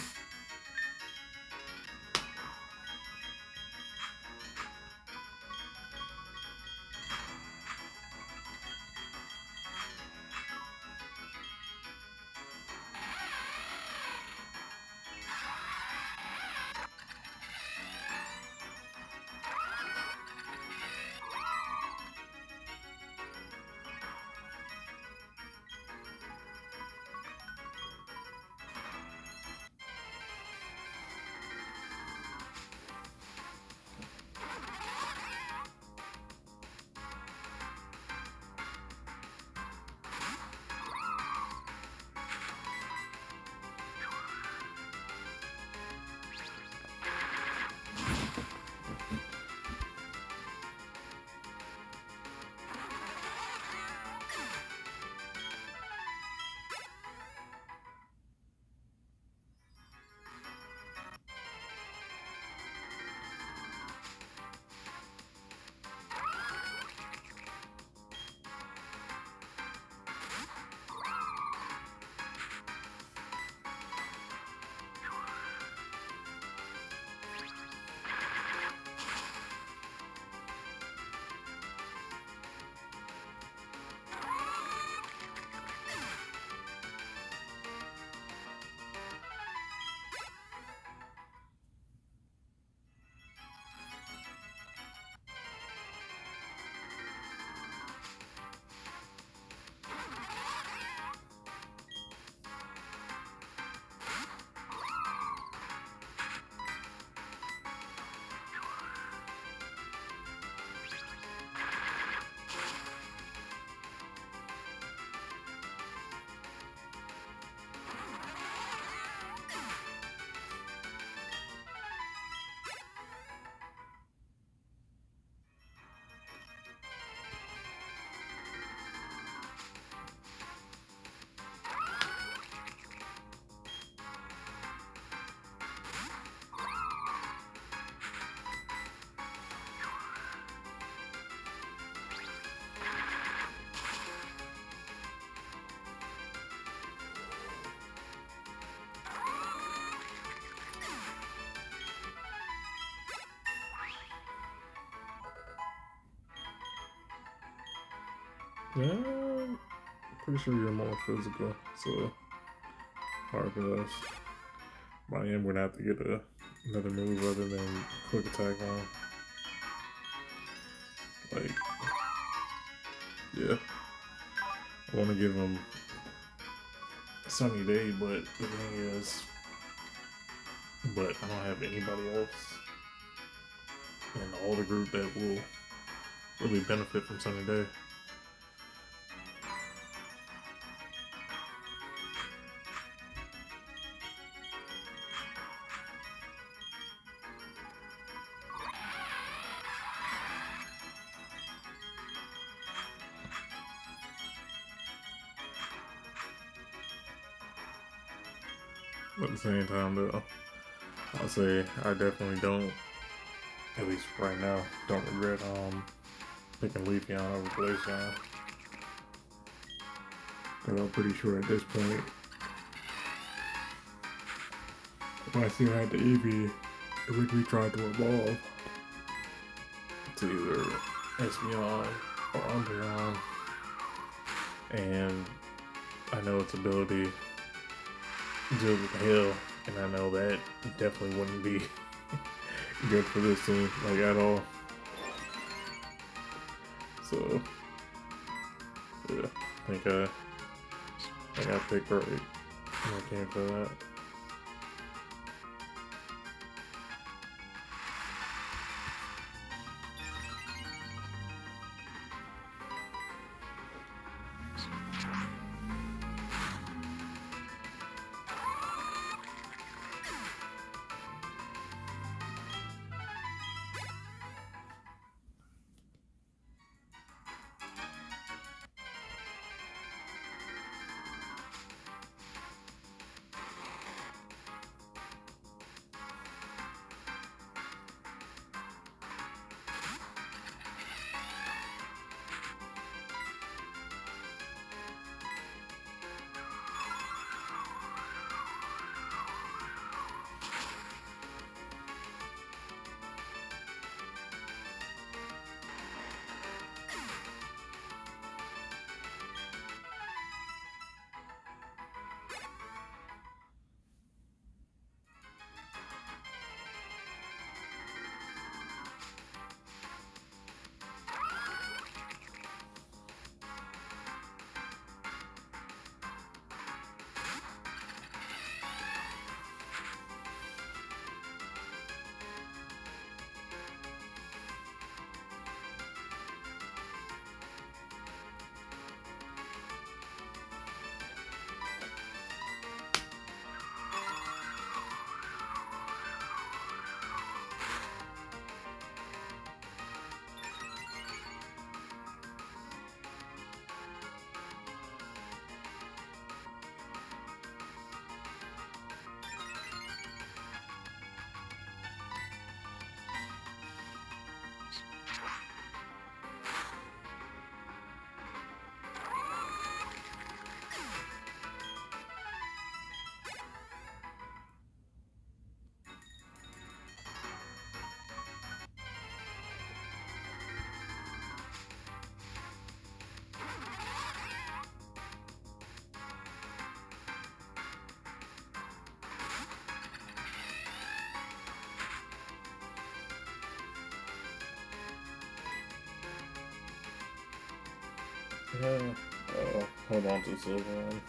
Yeah, I'm pretty sure you're more physical, so hard pass. But I am gonna have to get another move other than quick attack on. Like, yeah, I want to give him sunny day, but the thing is, but I don't have anybody else in all the group that will really benefit from sunny day. At the same time, though, I'll say I definitely don't, at least right now, don't regret picking Leafeon over Glaceon. Because I'm pretty sure at this point, if I still had the Eevee, it would be trying to evolve to either Espeon or Umbreon. And I know its ability deals with the hill, and I know that definitely wouldn't be good for this team, like at all. So yeah, I think I picked right when I came to that. Hold on to the silver one.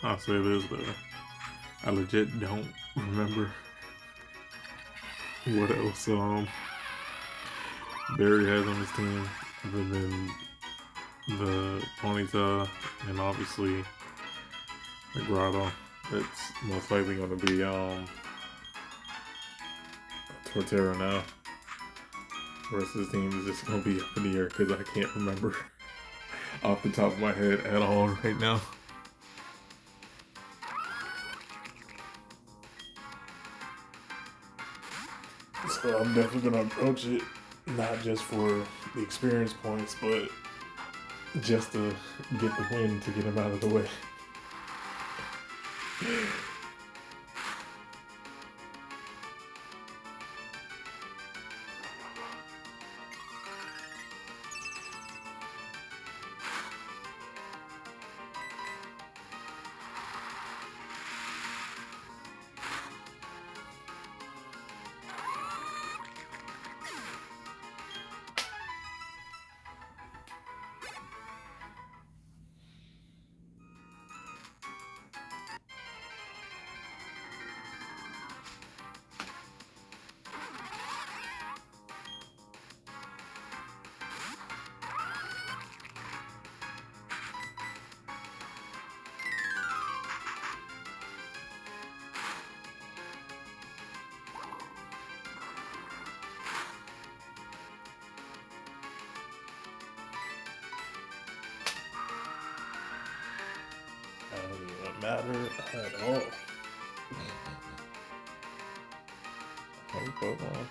I'll say this though. I legit don't remember what else Barry has on his team other than the Ponyta and obviously the Grotto. It's most likely gonna be Torterra now. The rest of his team is just gonna be up in the air because I can't remember off the top of my head at all right now. So I'm definitely gonna approach it not just for the experience points, but just to get the win to get him out of the way. Doesn't matter at all. Oh, Pokemon.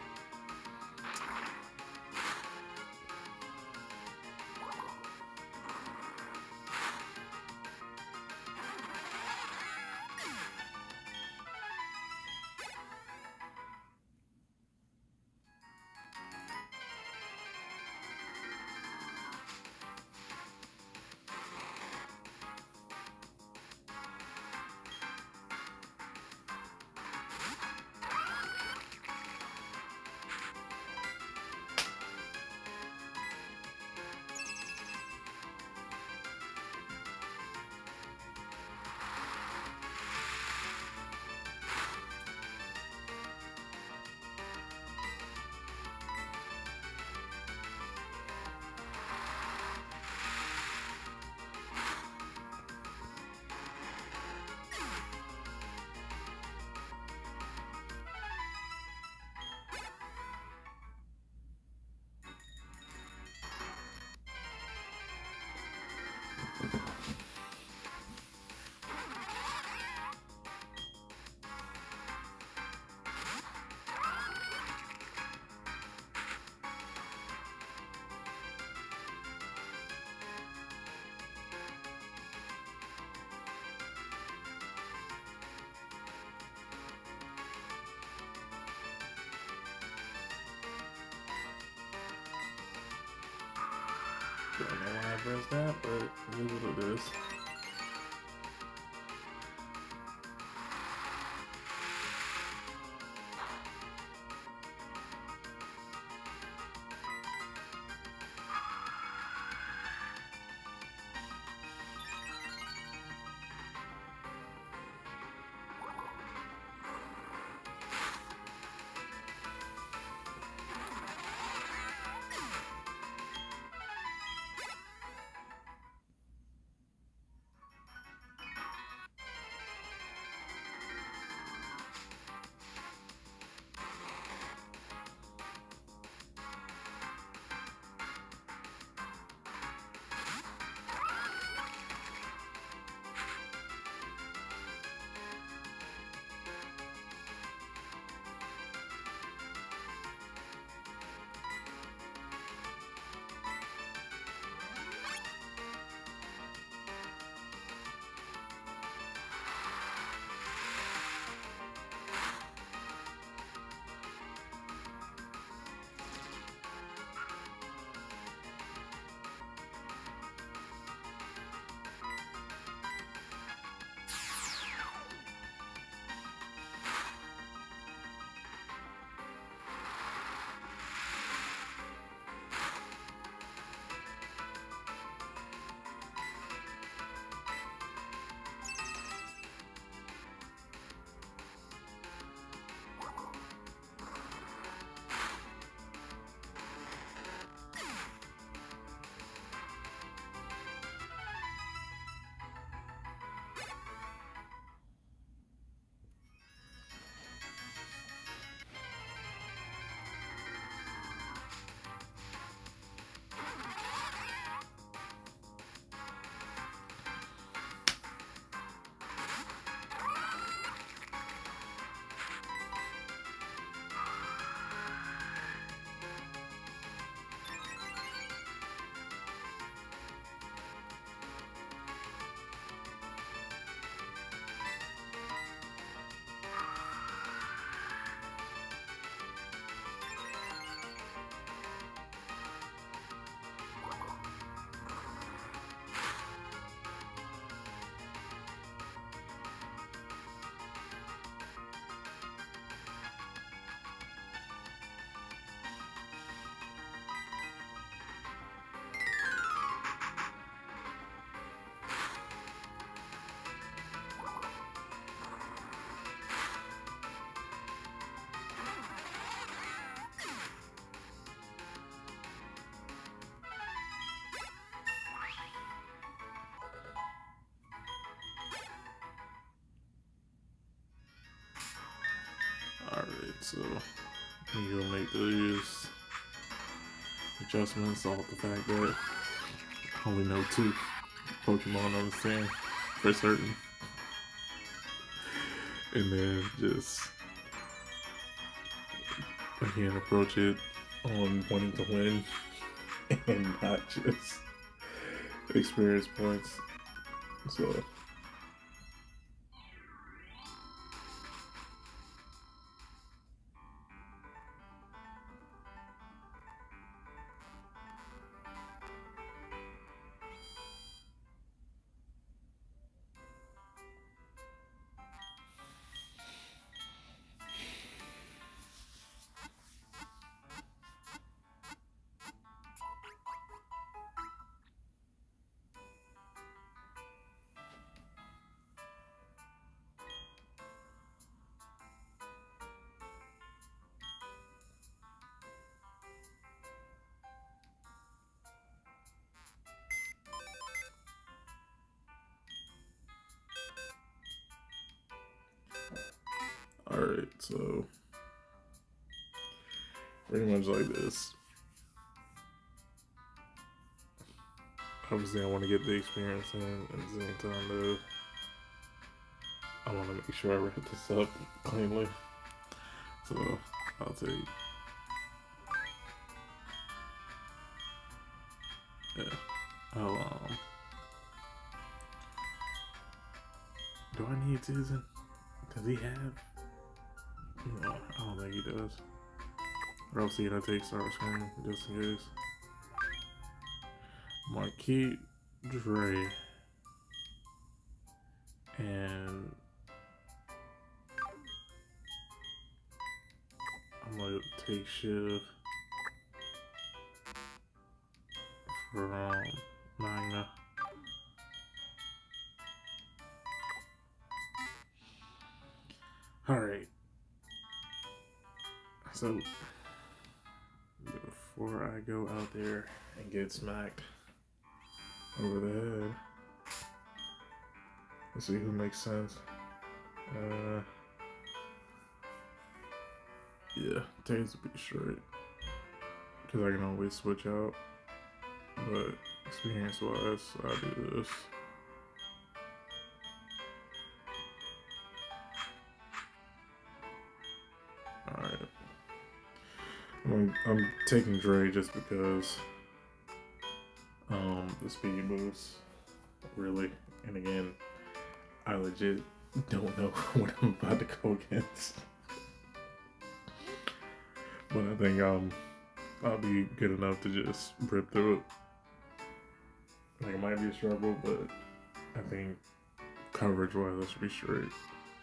Don't know why I pressed that, but it is what it is. So you'll make these adjustments off the fact that I only know 2 Pokemon on this team for certain. And then just again approach it on wanting to win and not just experience points. So alright, so pretty much like this. Obviously I want to get the experience in at the same time though. I want to make sure I wrap this up cleanly. So I'll take I'll do I need Susan? Does he have? No, I don't think he does. Or else he'll take Star Screen just in case. Marquis Dre and I'm gonna take Shiv from Magna. Alright. So before I go out there and get smacked over the head, let's see who makes sense. Yeah, Tails will be straight. Because I can always switch out. But experience wise, I do this. Alright. I'm taking Dre just because the speed boost, really. And again, I legit don't know what I'm about to go against. But I think I'll be good enough to just rip through it. Like, it might be a struggle, but I think coverage wise I should be straight.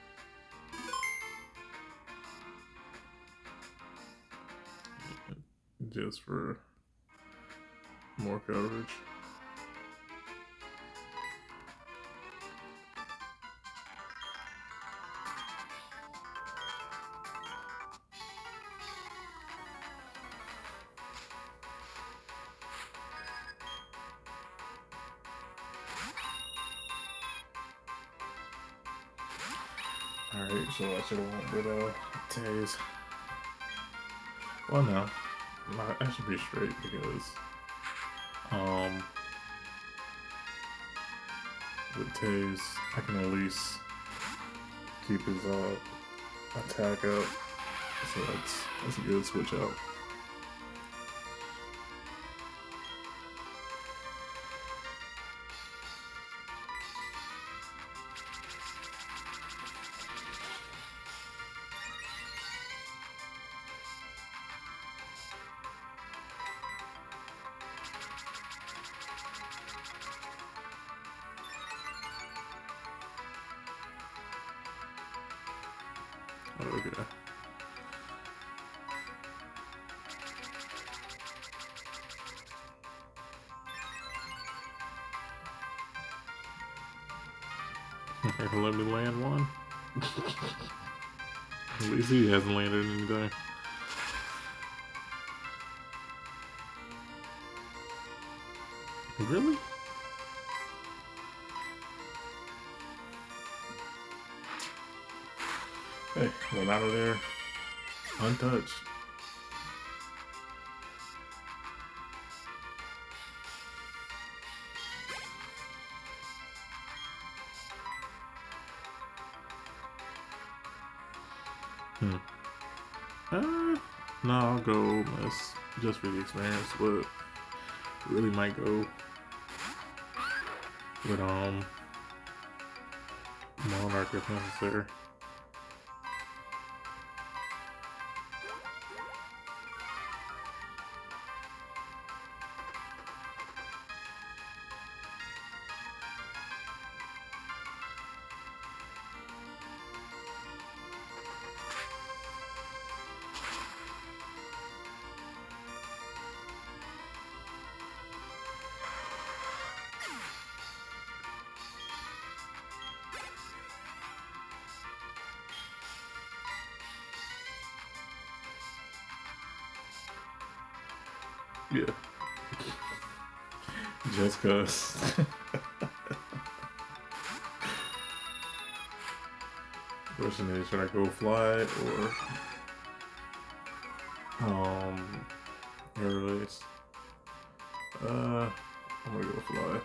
Just for more coverage. Alright, so I should have went with Taze. Well, no. I should be straight because with Taze, I can at least keep his attack up. So that's a good switch out. Okay. Let me land one. At least he hasn't landed anything. Really? Hey, went out of there. Untouched. No, I'll go miss just for the experience, but really might go with Monarch if necessary. Yeah. Just cause. Question is, should I go fly or air release? I'm gonna go fly.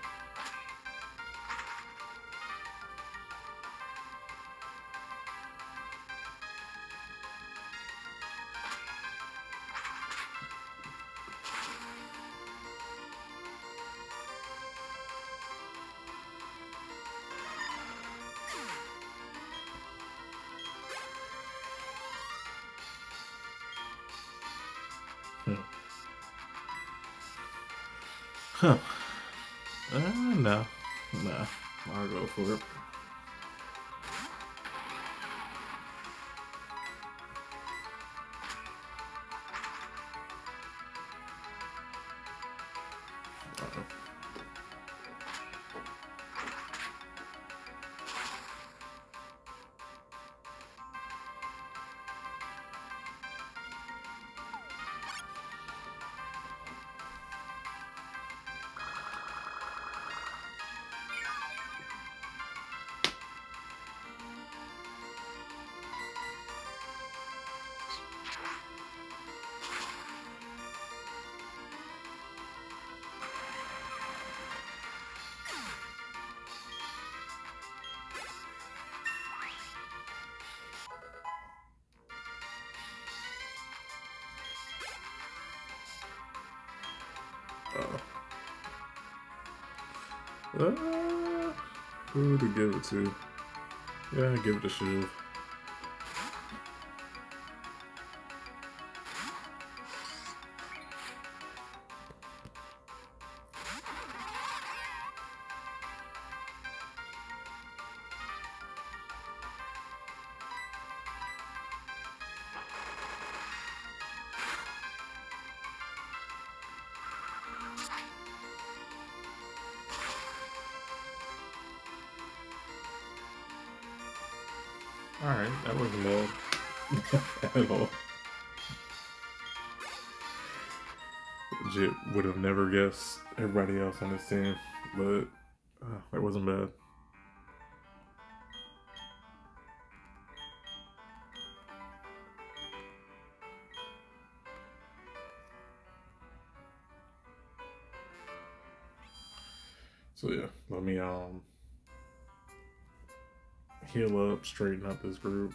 Huh. No. Nah. I'll go for it. Who to give it to? Yeah, give it to Shiv. Alright, that wasn't bad at all. Legit would have never guessed everybody else on this team, but that wasn't bad. So yeah, let me heal up, straighten up this group,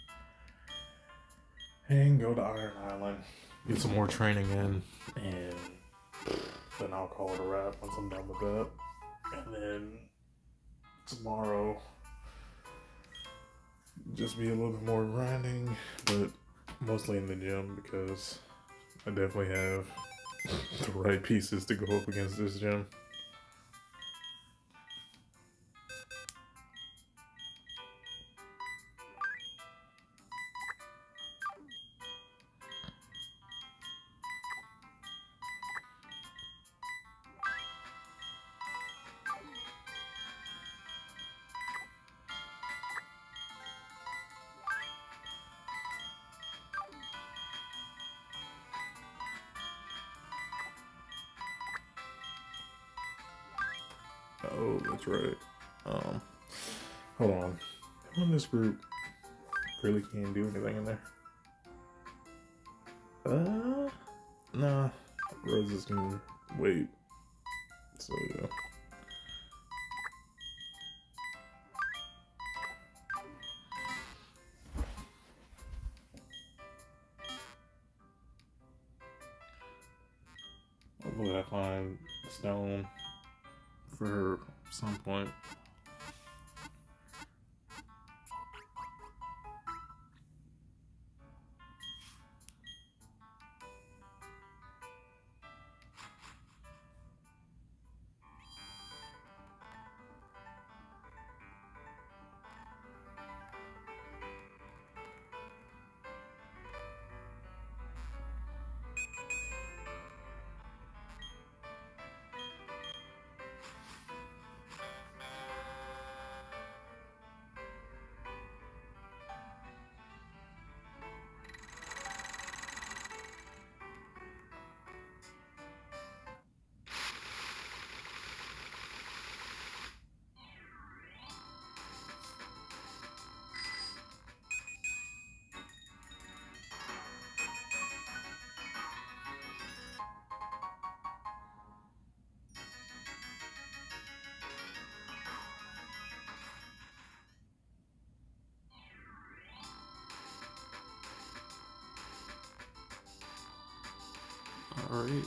and go to Iron Island, get some more training in, and then I'll call it a wrap once I'm done with that. And then tomorrow, just be a little bit more grinding, but mostly in the gym because I definitely have the right pieces to go up against this gym. Oh, that's right. Hold on. Who in this group really can't do anything in there? Nah. Roses can wait. So yeah. Hopefully I find stone for her some point. Alright.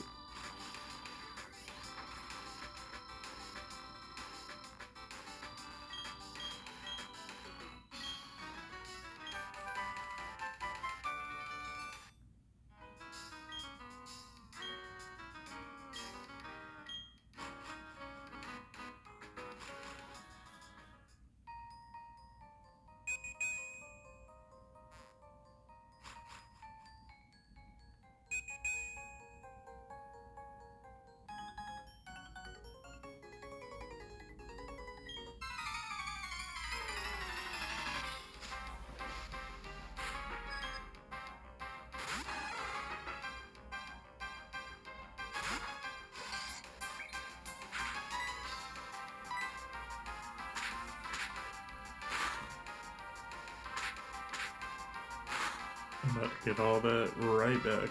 I'm about to get all that right back.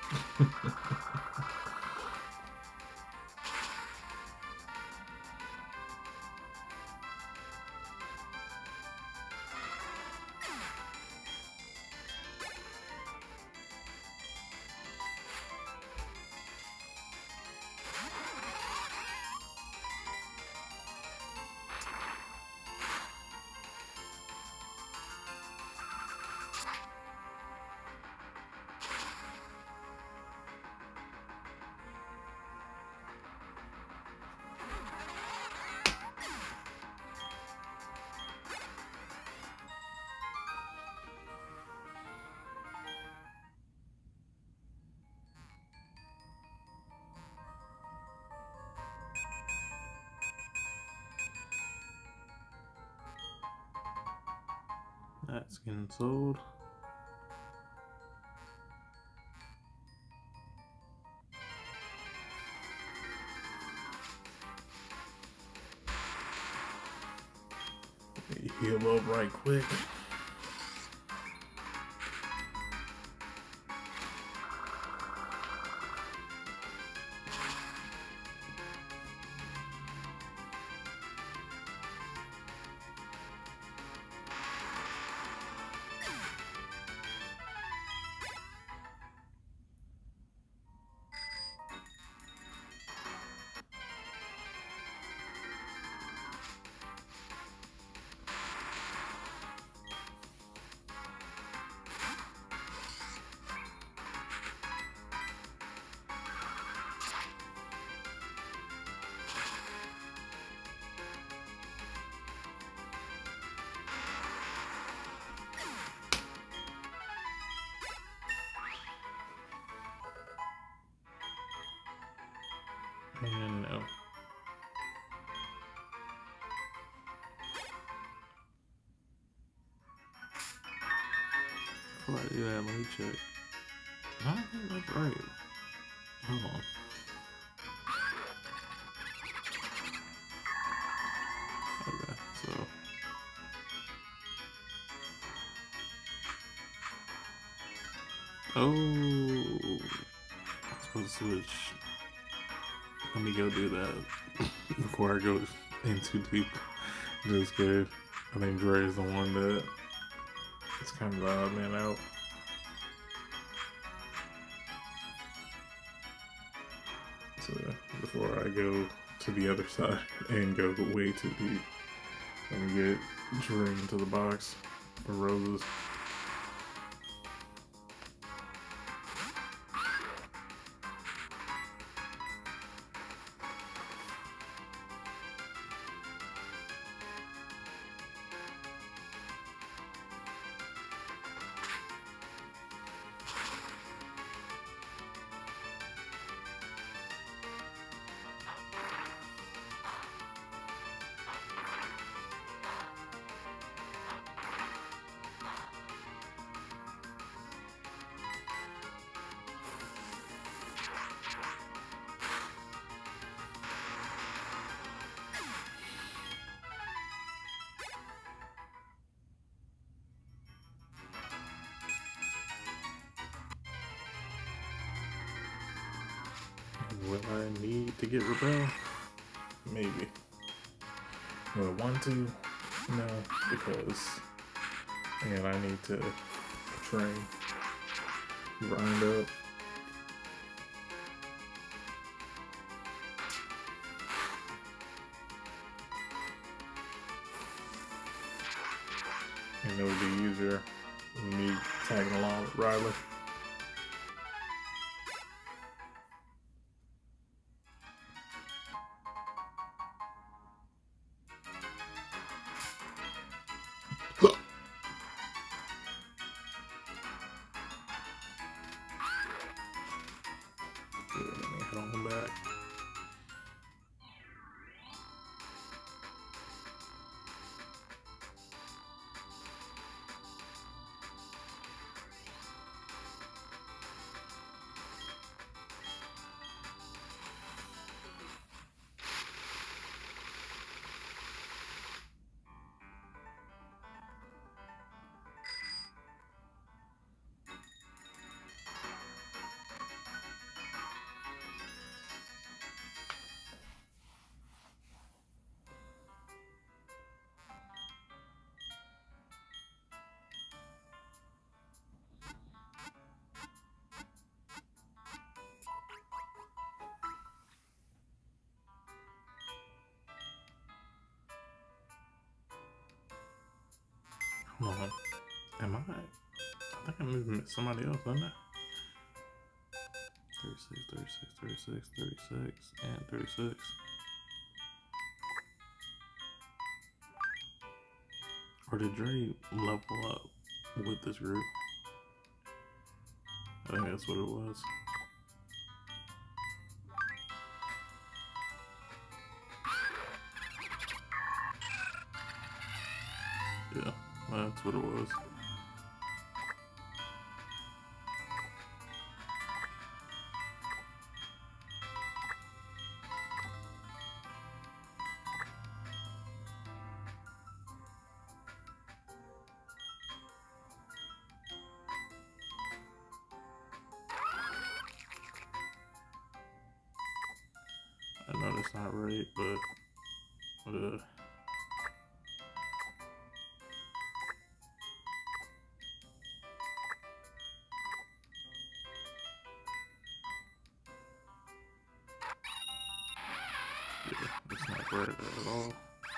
That's getting sold. Heal up right quick. And no. Before I do that, let me check. I don't think that's right. Hold on. Okay, so. Oh, I'm supposed to switch. Let me go do that before I go in too deep. Just kidding. I think Dre is the one that is kind of the odd man out. So before I go to the other side and go way too deep, let me get Dre into the box for roses. Will I need to get Rebel? Maybe. Will I want to? No, because again, I need to train, grind up. And it would be easier with me tagging along with Riley. Let me head on back. Hold on. Am I? I think I moved somebody else, didn't I? 36, 36, 36, 36, and 36. Or did Dre level up with this group? I think that's what it was. Yeah, that's what it was. I know that's not right, but yeah, it's not right at all.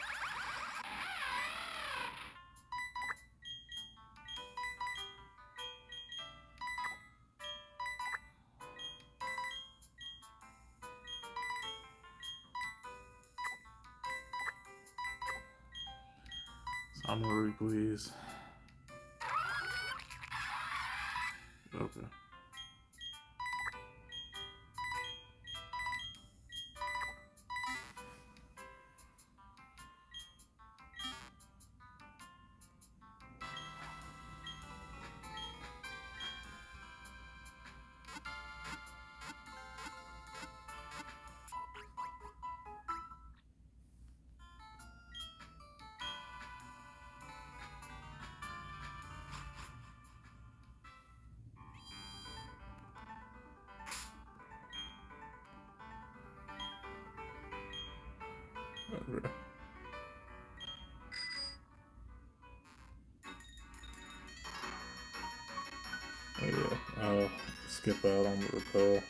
Summary, please. Okay. skip out on the repel.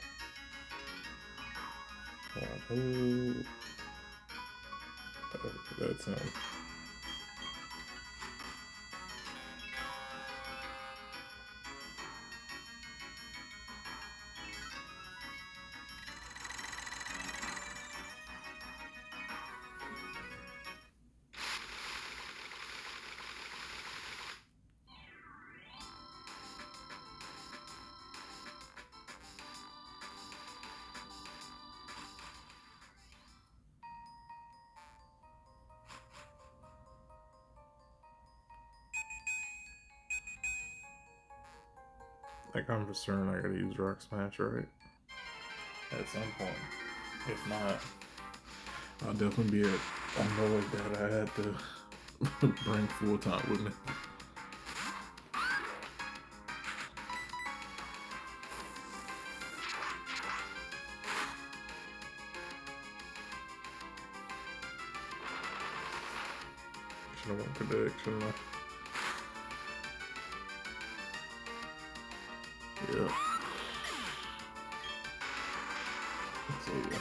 Who? That's him. Like, I'm for certain I gotta use Rock Smash, right? At some point. If not, I'll definitely be annoyed that I had to bring full time with me. Should have went Predict, shouldn't I? Yeah. So yeah.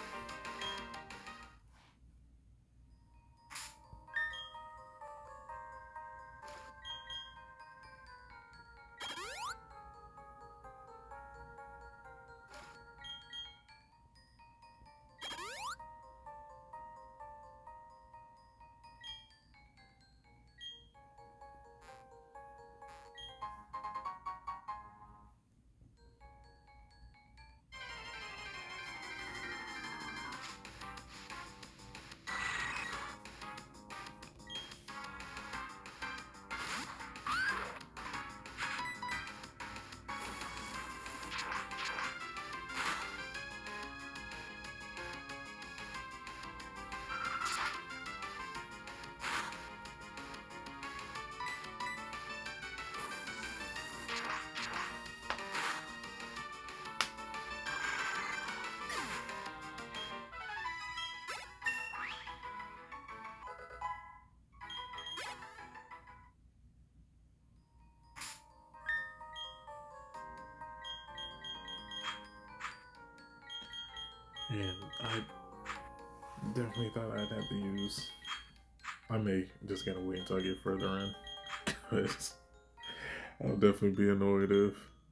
And I definitely thought I'd have to use. I may just gotta wait until I get further in, because I'll definitely be annoyed if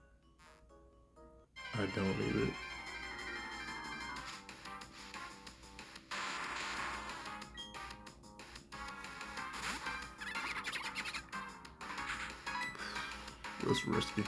I don't need it. It's risky.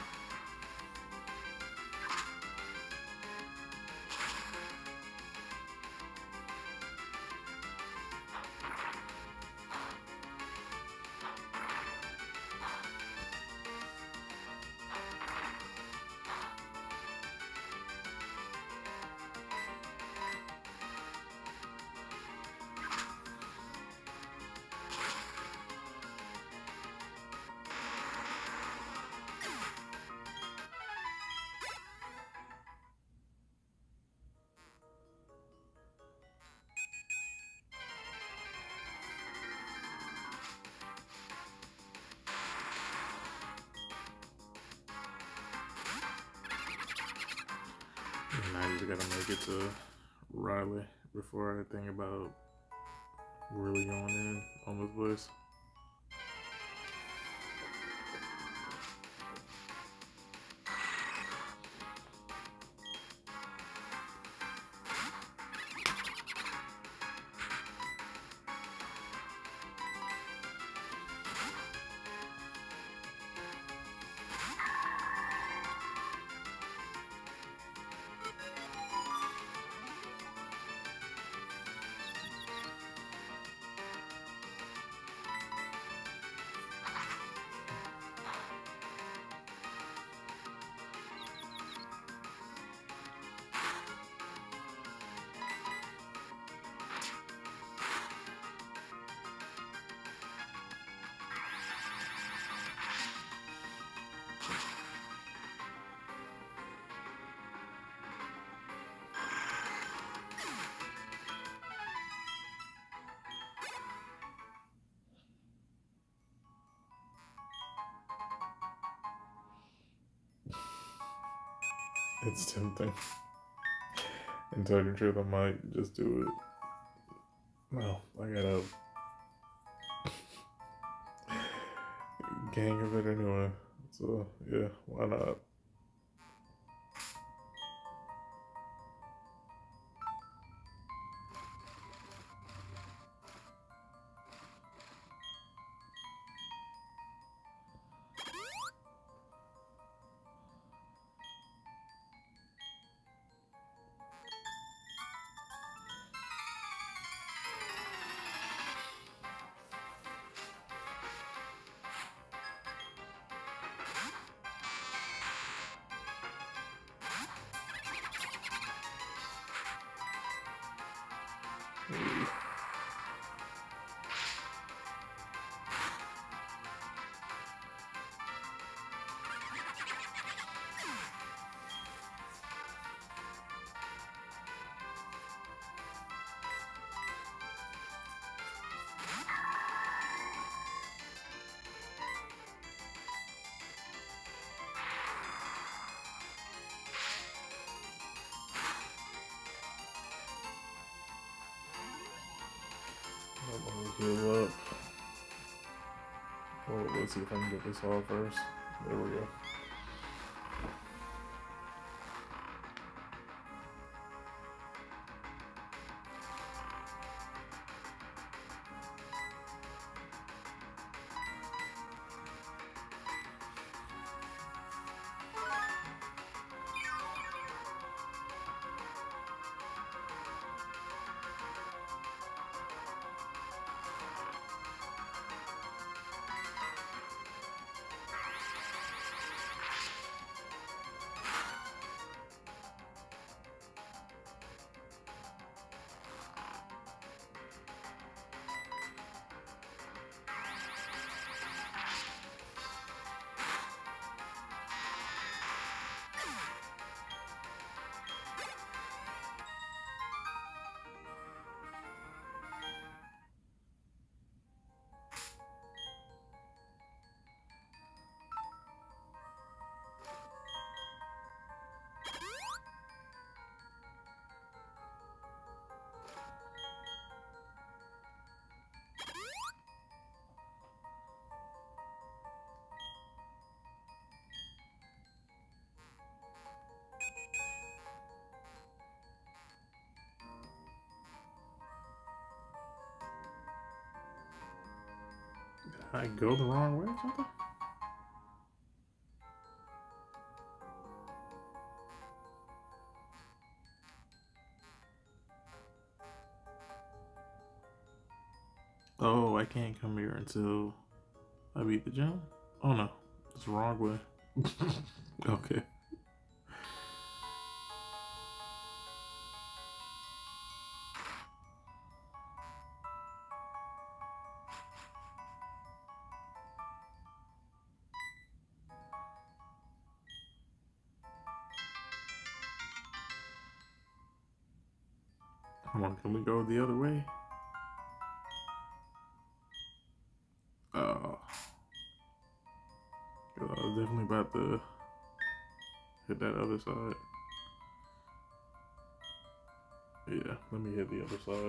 And I just gotta make it to Riley before I think about really going in on this place. It's tempting. And tell you the truth, I might just do it. Well, I got a gang of it anyway. So, yeah, why not? Heal up. Well, let's see if I can get this off first. There we go. Did I go the wrong way or something? Oh, I can't come here until I beat the gym? Oh no, it's the wrong way. Okay. Come on, can we go the other way? Oh. I was definitely about to hit that other side. Yeah, let me hit the other side.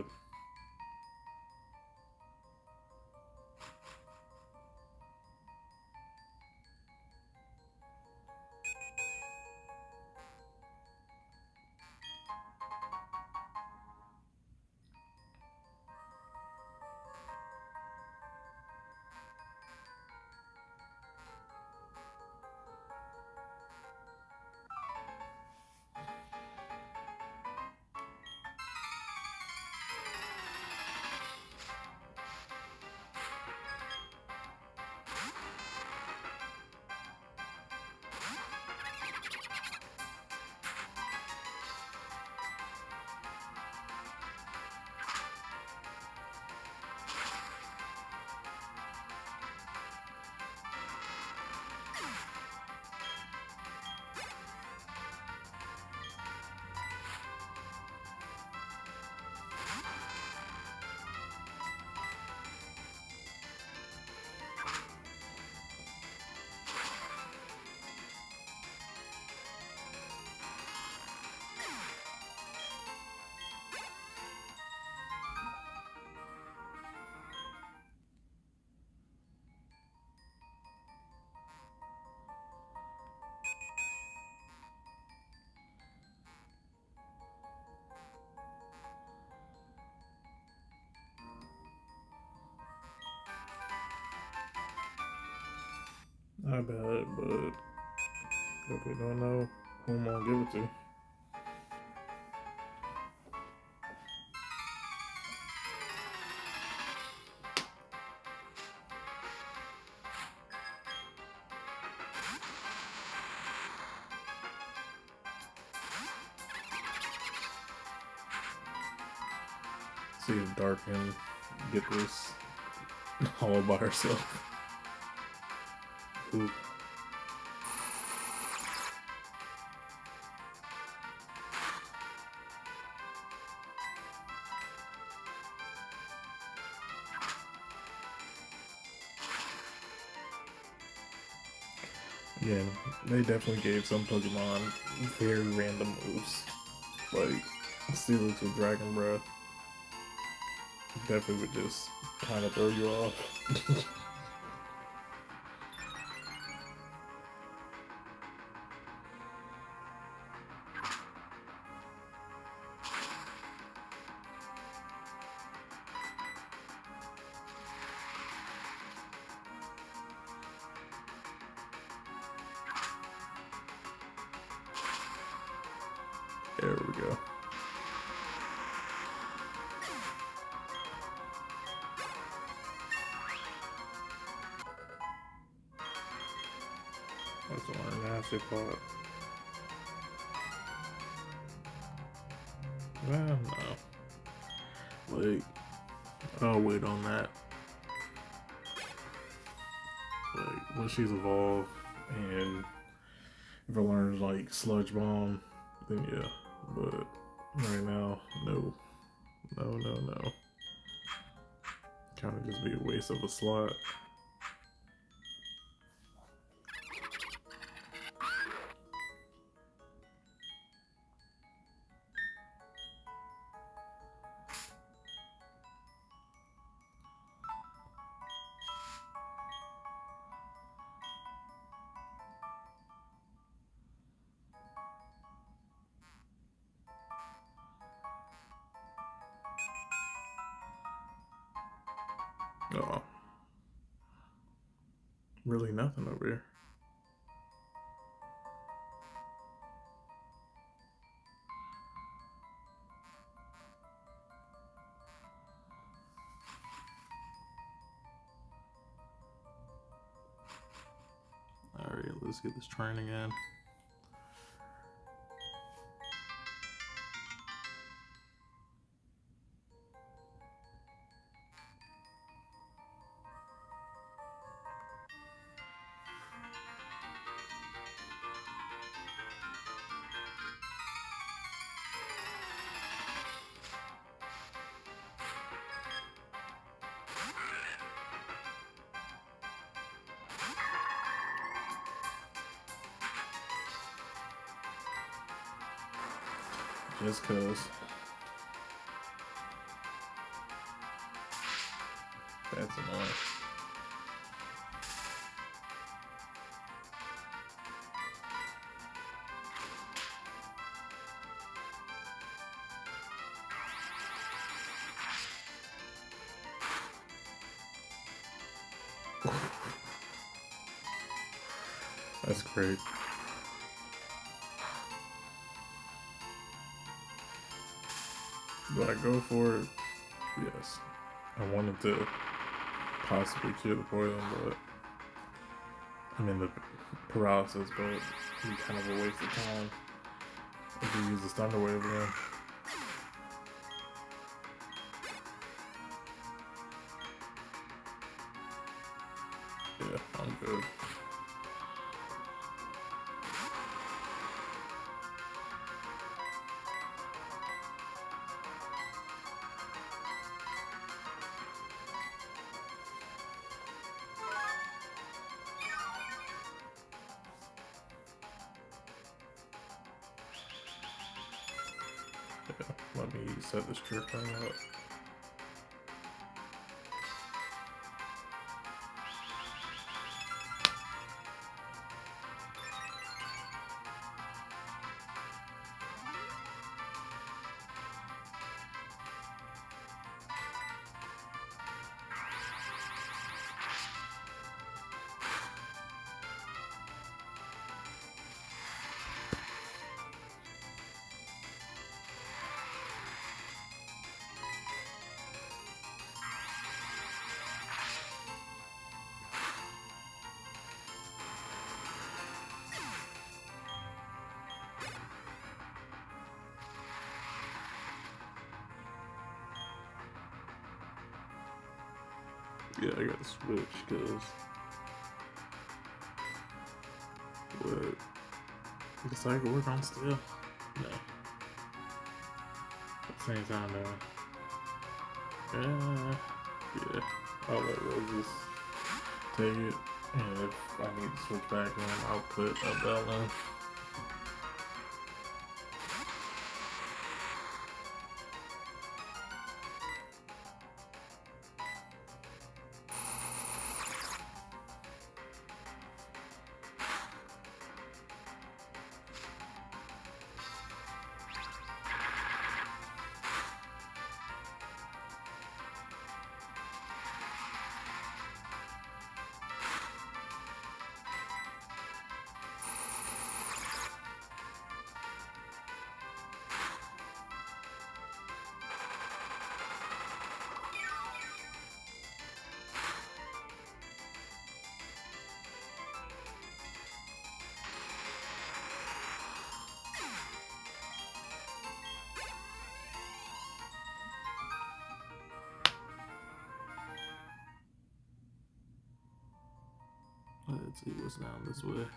not bad, but if we don't know who I'm gonna give it to. See if Dark can get this all by herself. Ooh. Yeah, they definitely gave some Pokemon very random moves. Like, Steelix with Dragon Breath definitely would just kind of throw you off. There we go. That's a nasty part. Well, no. Like, I'll wait on that. Like, when she's evolved, and if I learn, like, Sludge Bomb, then yeah. But right now, no. No. Kind of just be a waste of a slot. Oh. Really nothing over here. Alright, let's get this training in. Just cause. That's annoying. That's great. Do I go for it? Yes. I wanted to possibly cure the poison, but I mean the paralysis, but it'd be kind of a waste of time if you use the Thunder Wave again. Yeah, I'm good. Yeah, let me set this trick thing up. Yeah, I gotta switch because what? The cycle work on still? No. At the same time though. Yeah. I'll let Roses take it. And if I need to switch back in, I'll put a bell in. Let's see what's down this way.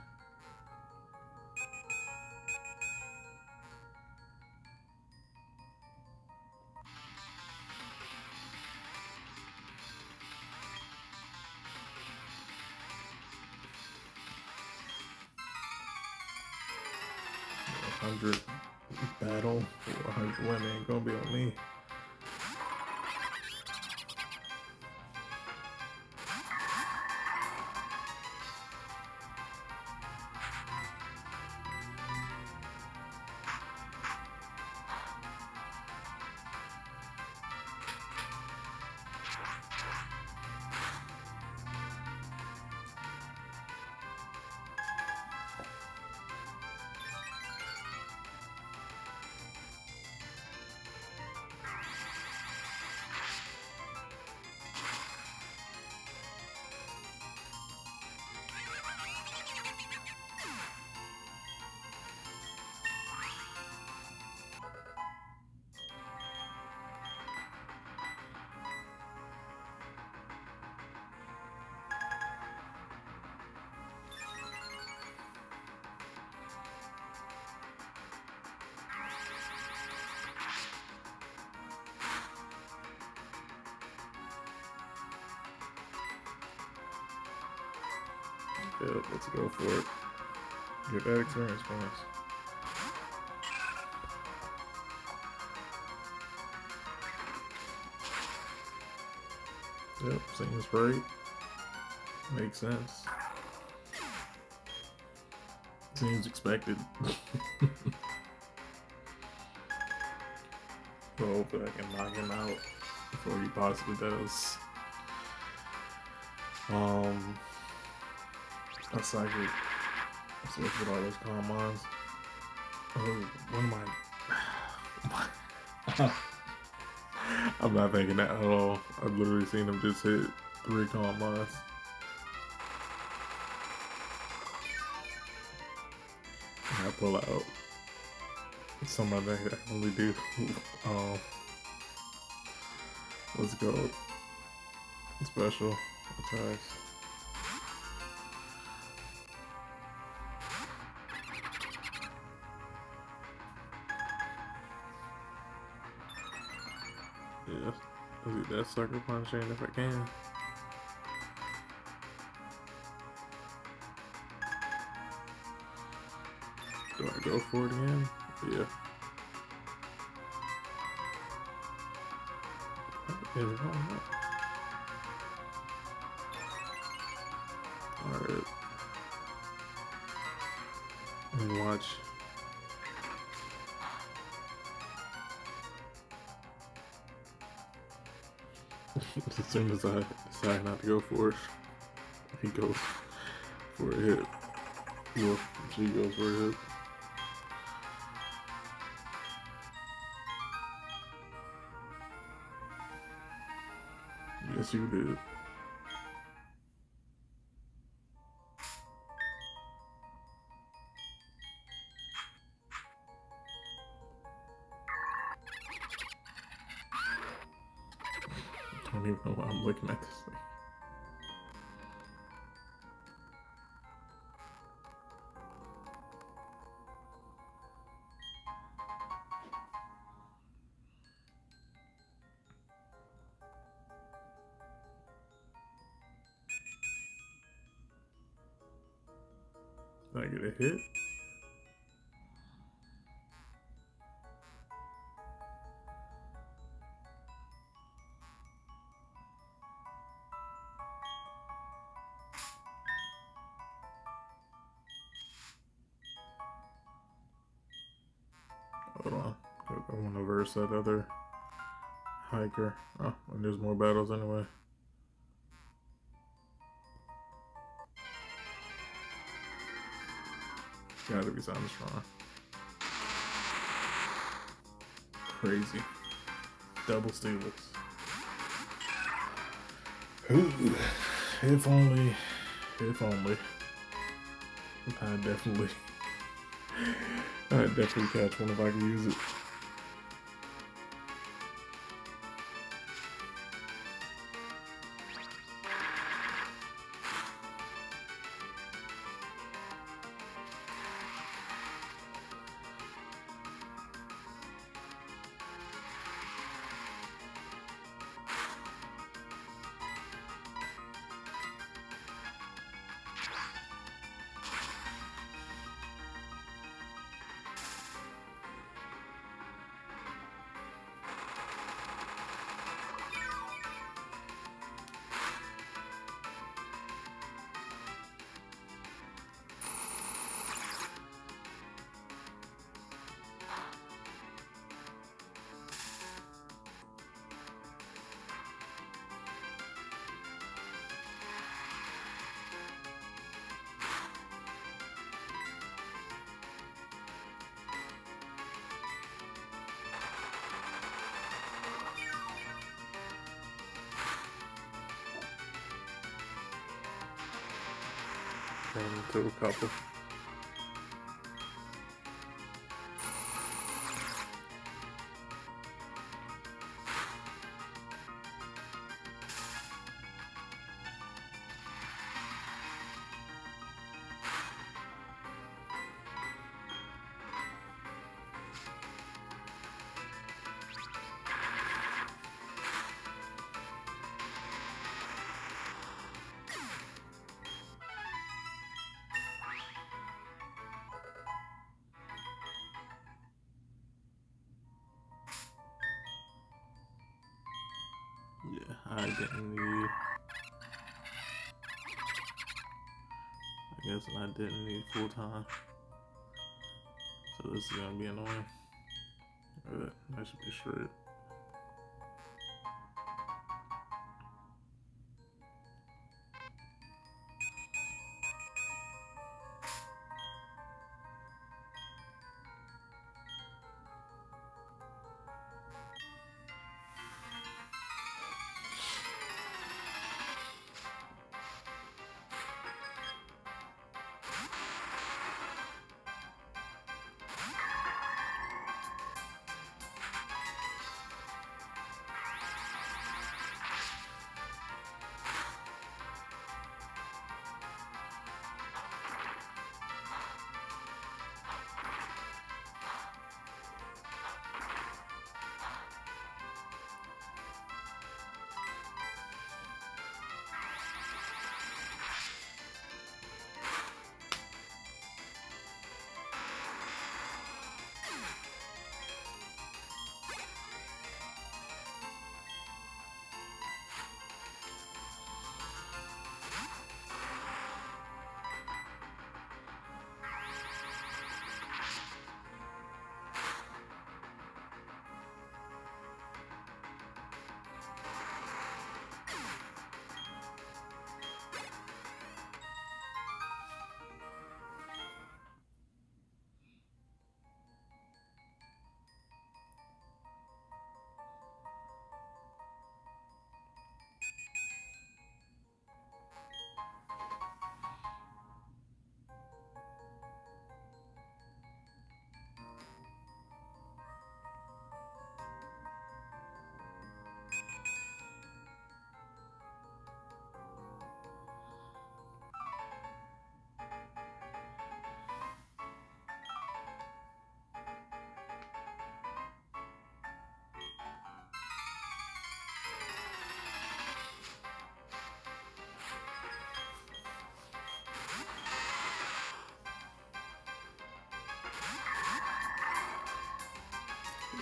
A 100 battle for 100 women ain't gonna be on me. Yep, let's go for it. Get that experience points. Yep, seems right. Makes sense. Seems expected. So hopefully I can knock him out before he possibly does. A psychic. Switch with all those commons. Oh, what am I? I'm not thinking that at all. I've literally seen him just hit 3 commons. And I pull out some of that I only do. Let's go. Special attacks. Yeah, I'll do that sucker punch in if I can. Do I go for it again? Yeah. Is it on? Alright. And watch. As soon as I decide not to go for it, he goes for a hit. Well, she goes for a hit. Yes, you did. I don't even know why I'm looking at this thing. Did I get a hit? Hold on. I want to verse that other hiker. Oh, and there's more battles anyway. Gotta be something strong. Crazy. Double steelers. Ooh, if only. If only. I'd definitely catch one if I could use it. Into a couple. Yeah, I didn't need. I guess I didn't need full time. So this is gonna be annoying. That should be straight.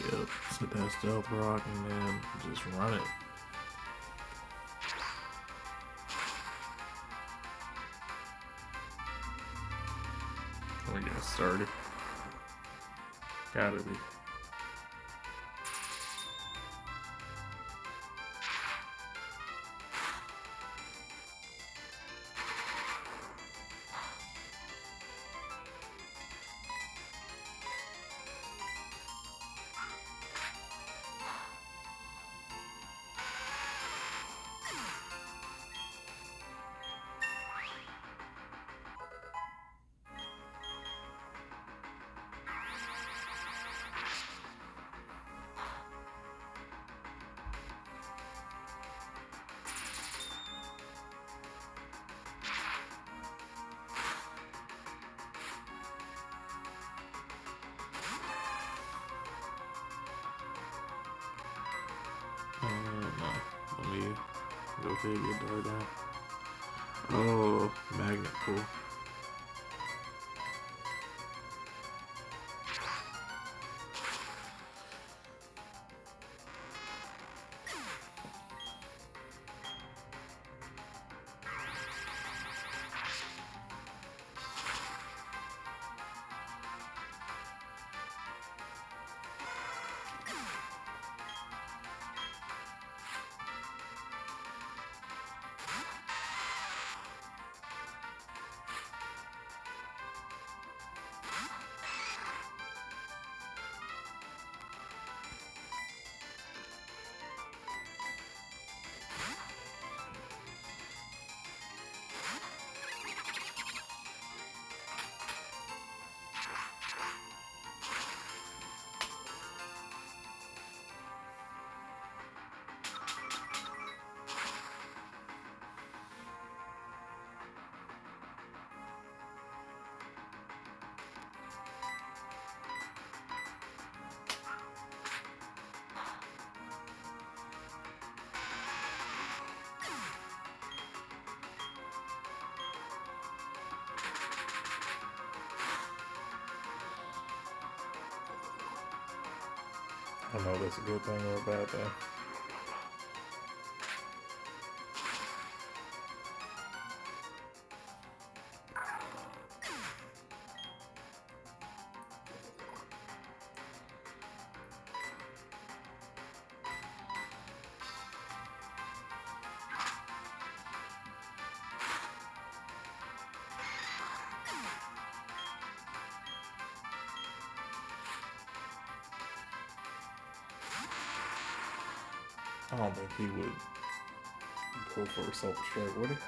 Yep, set that stealth rock and then just run it. Let me get started. Gotta be. No. Let me go take your door down. Oh, magnet pull. I don't know if that's a good thing or a bad thing. I don't think he would go for a self-destruct, would he?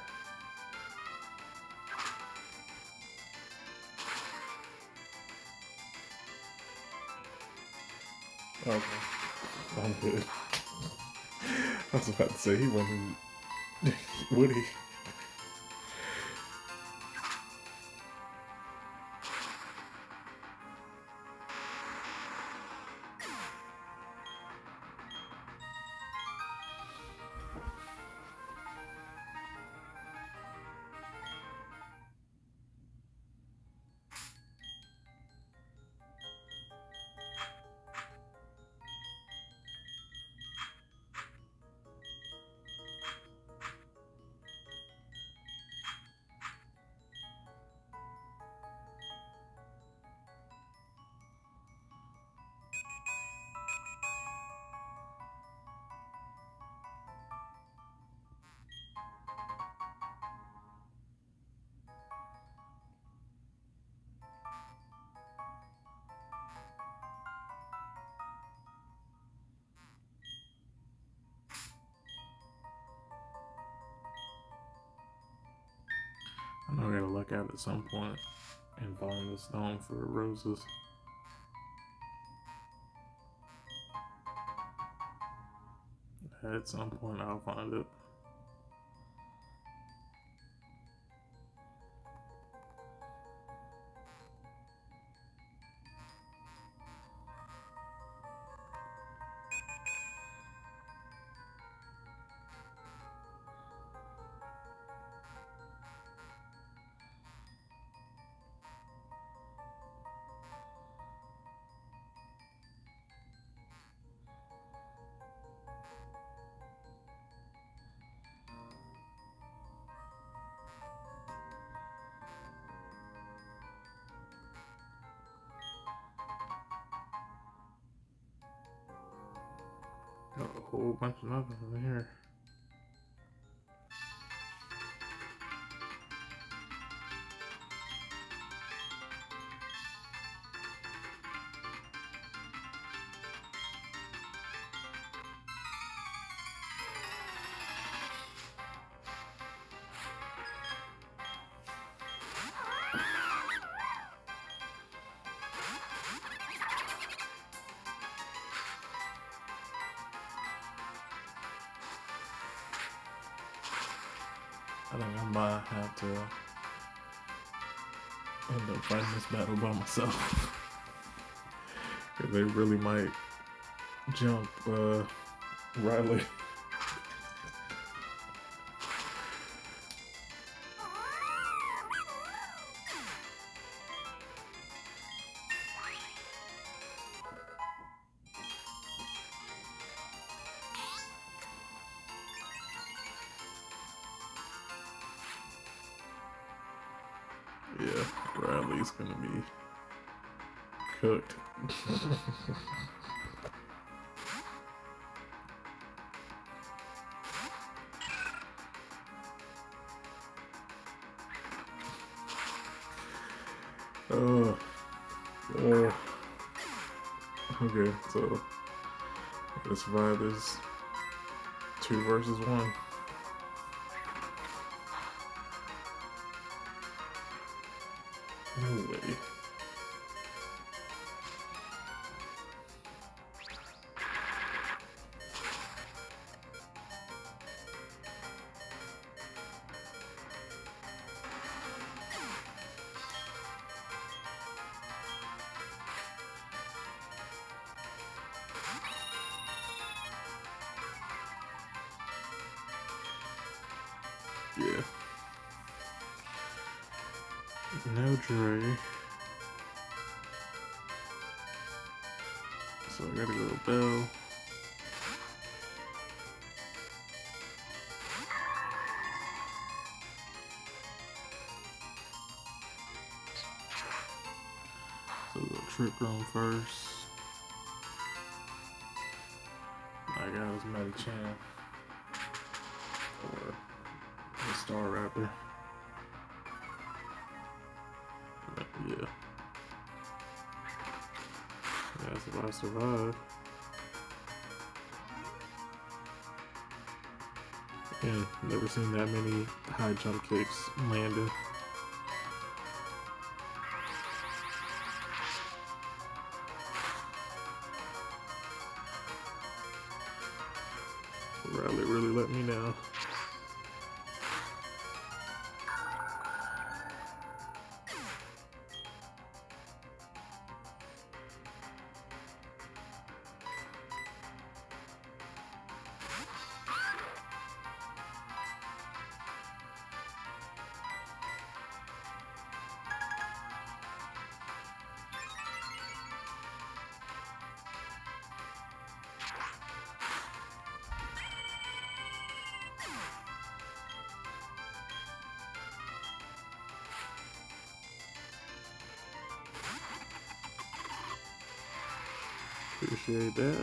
Okay. I'm good. I was about to say, he wouldn't. Would he? I know I gotta look out at some point and find the stone for roses. At some point I'll find it. Got a whole bunch of nothing in here. I think I might have to end up fighting this battle by myself. Cause they really might jump Riley. Yeah, Riley's gonna be cooked. Okay, so let's survive this 2 versus 1. No way. Yeah. No Dre. So I gotta go to Bell. So we'll go Trick Room first. I got his Medicham. Or the Star Rapper. Yeah. That's if I survive. And never seen that many high jump kicks landed. Riley really let me know. Appreciate that.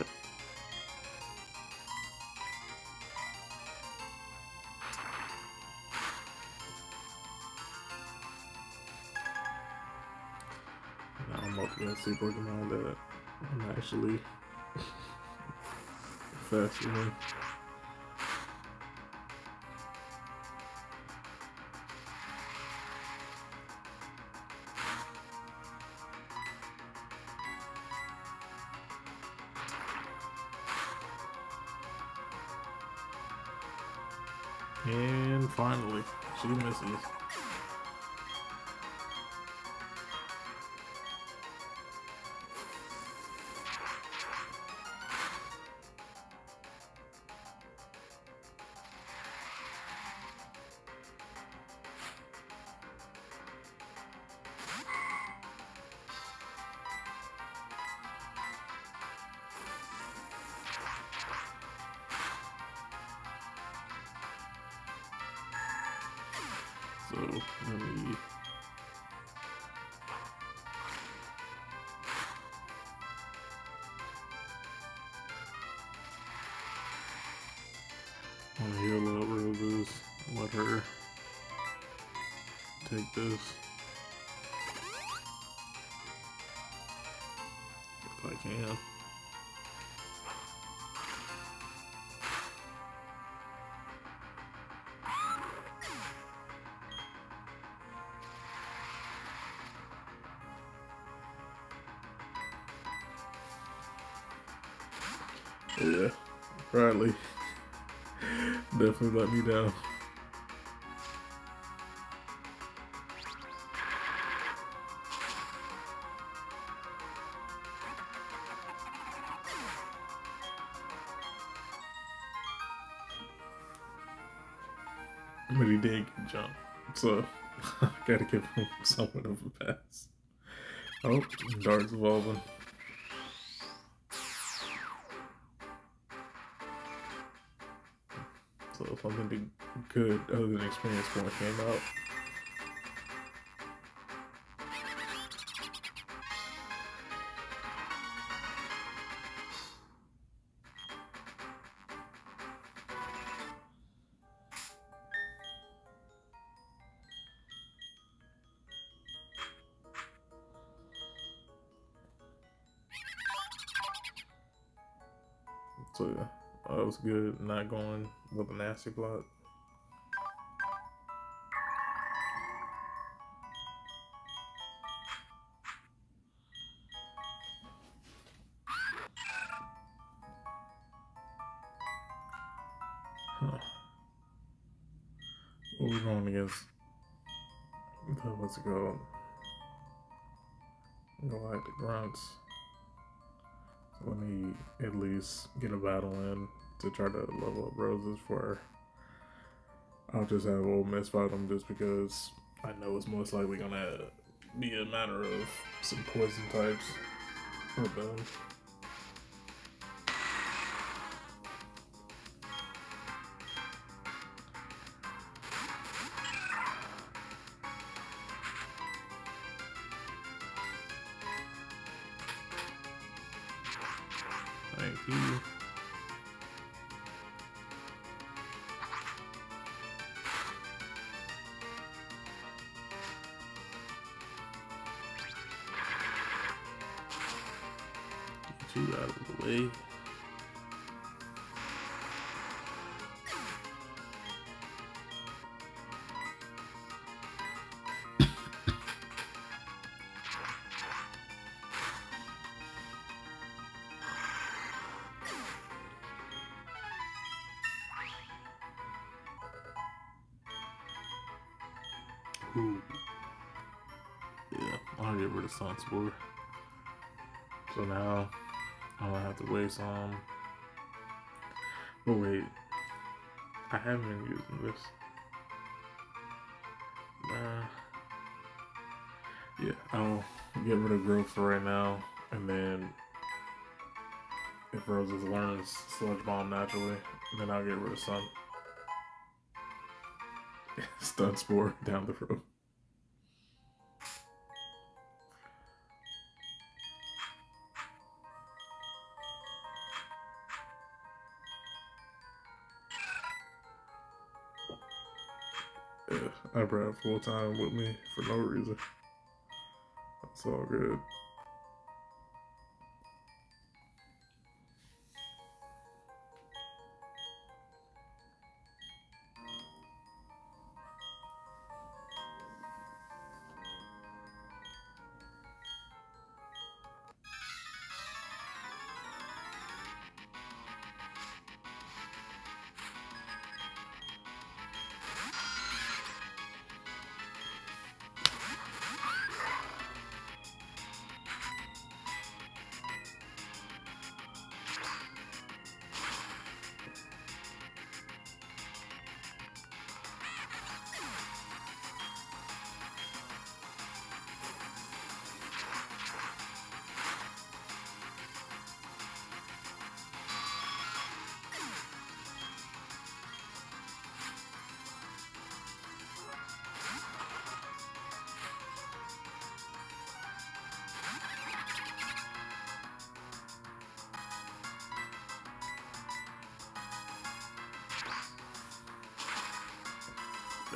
Now I'm up against two Pokemon that I'm actually faster than. And finally, she misses. So let me Want to heal up Roses. Let her take this. If I can. Yeah, Bradley definitely let me down. But he did get jumped, so I gotta give him somewhat of a pass. Oh, Dark's evolving. So something good other than experience point came out. So yeah, that was good. Not going with a nasty plot. Huh. What we going against? What's it called? Galactic Grunts. So let me at least get a battle in to try to level up Roses for. I'll just have Ole Miss fight them just because I know it's most likely gonna be a matter of some poison types or boom. Thank you. Get you out of the way. Ooh. Yeah, I'll get rid of Sunspore. So now I'm gonna have to waste some. Oh wait, I haven't been using this. Yeah, I'll get rid of growth for right now, and then if Roses learns Sludge Bomb naturally, then I'll get rid of Sun. Stun Spore down the road. Yeah, I brought full time with me for no reason. That's all good.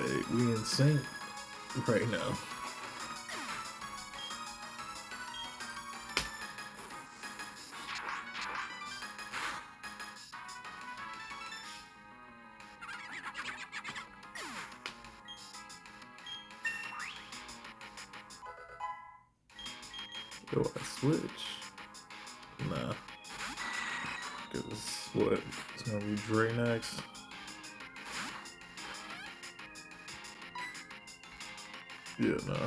Hey, we in sync right now. Do I switch? Nah. Cause what? It's gonna be Dre next. Yeah, nah.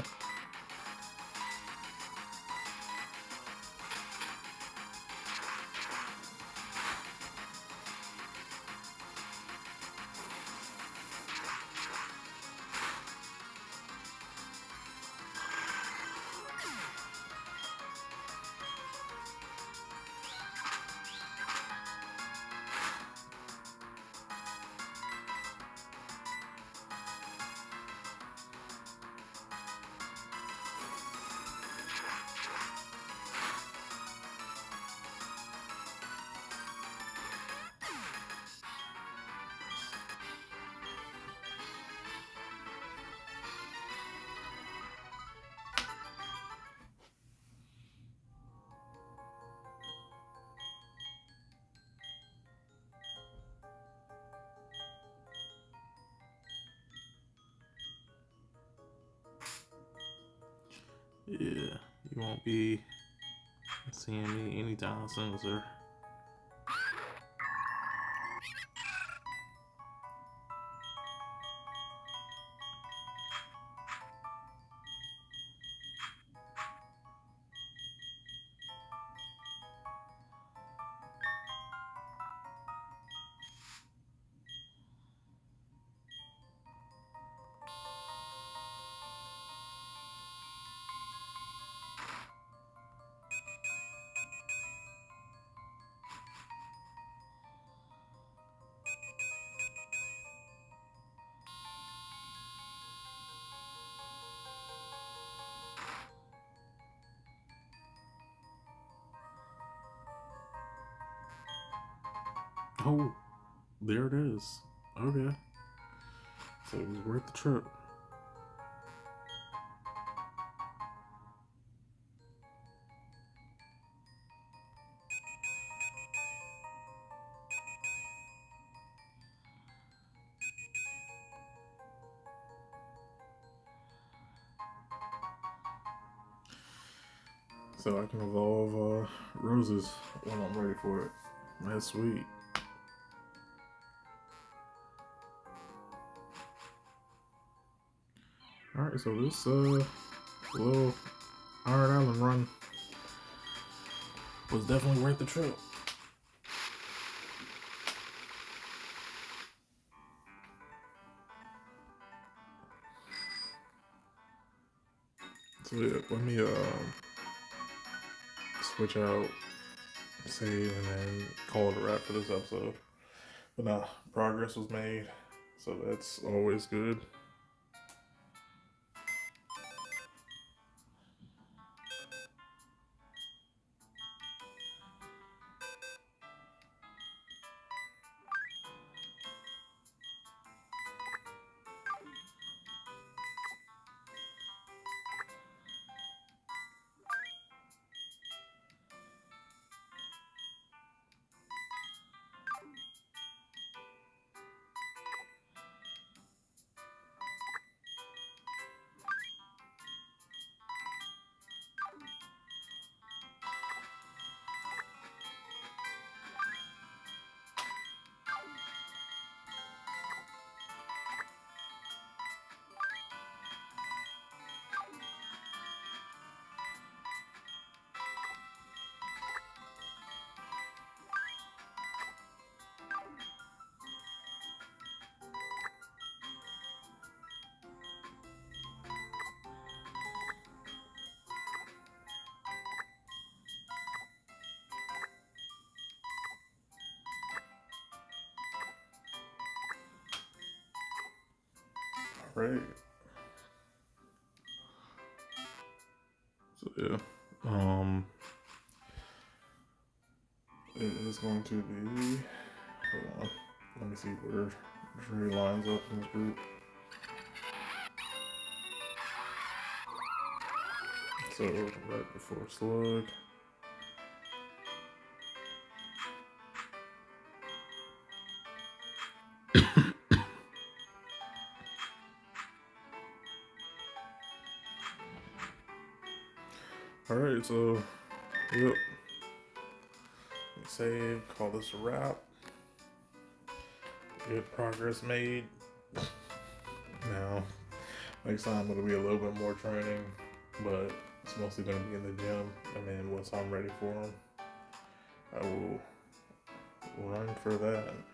Yeah, you won't be seeing me anytime soon, sir. Oh, there it is. Okay. So it was worth the trip. So I can evolve roses when I'm ready for it. That's sweet. Alright, so this little Iron Island run was definitely worth the trip. So yeah, let me switch out, save, and then call it a wrap for this episode. But nah, progress was made, so that's always good. Right. So yeah, it is going to be. Hold on. Let me see where Dre lines up in this group. So right before slug. Alright, so yep. Save, call this a wrap. Good progress made. Now, next time it'll be a little bit more training, but it's mostly going to be in the gym. And then once I'm ready for them, I will run for that.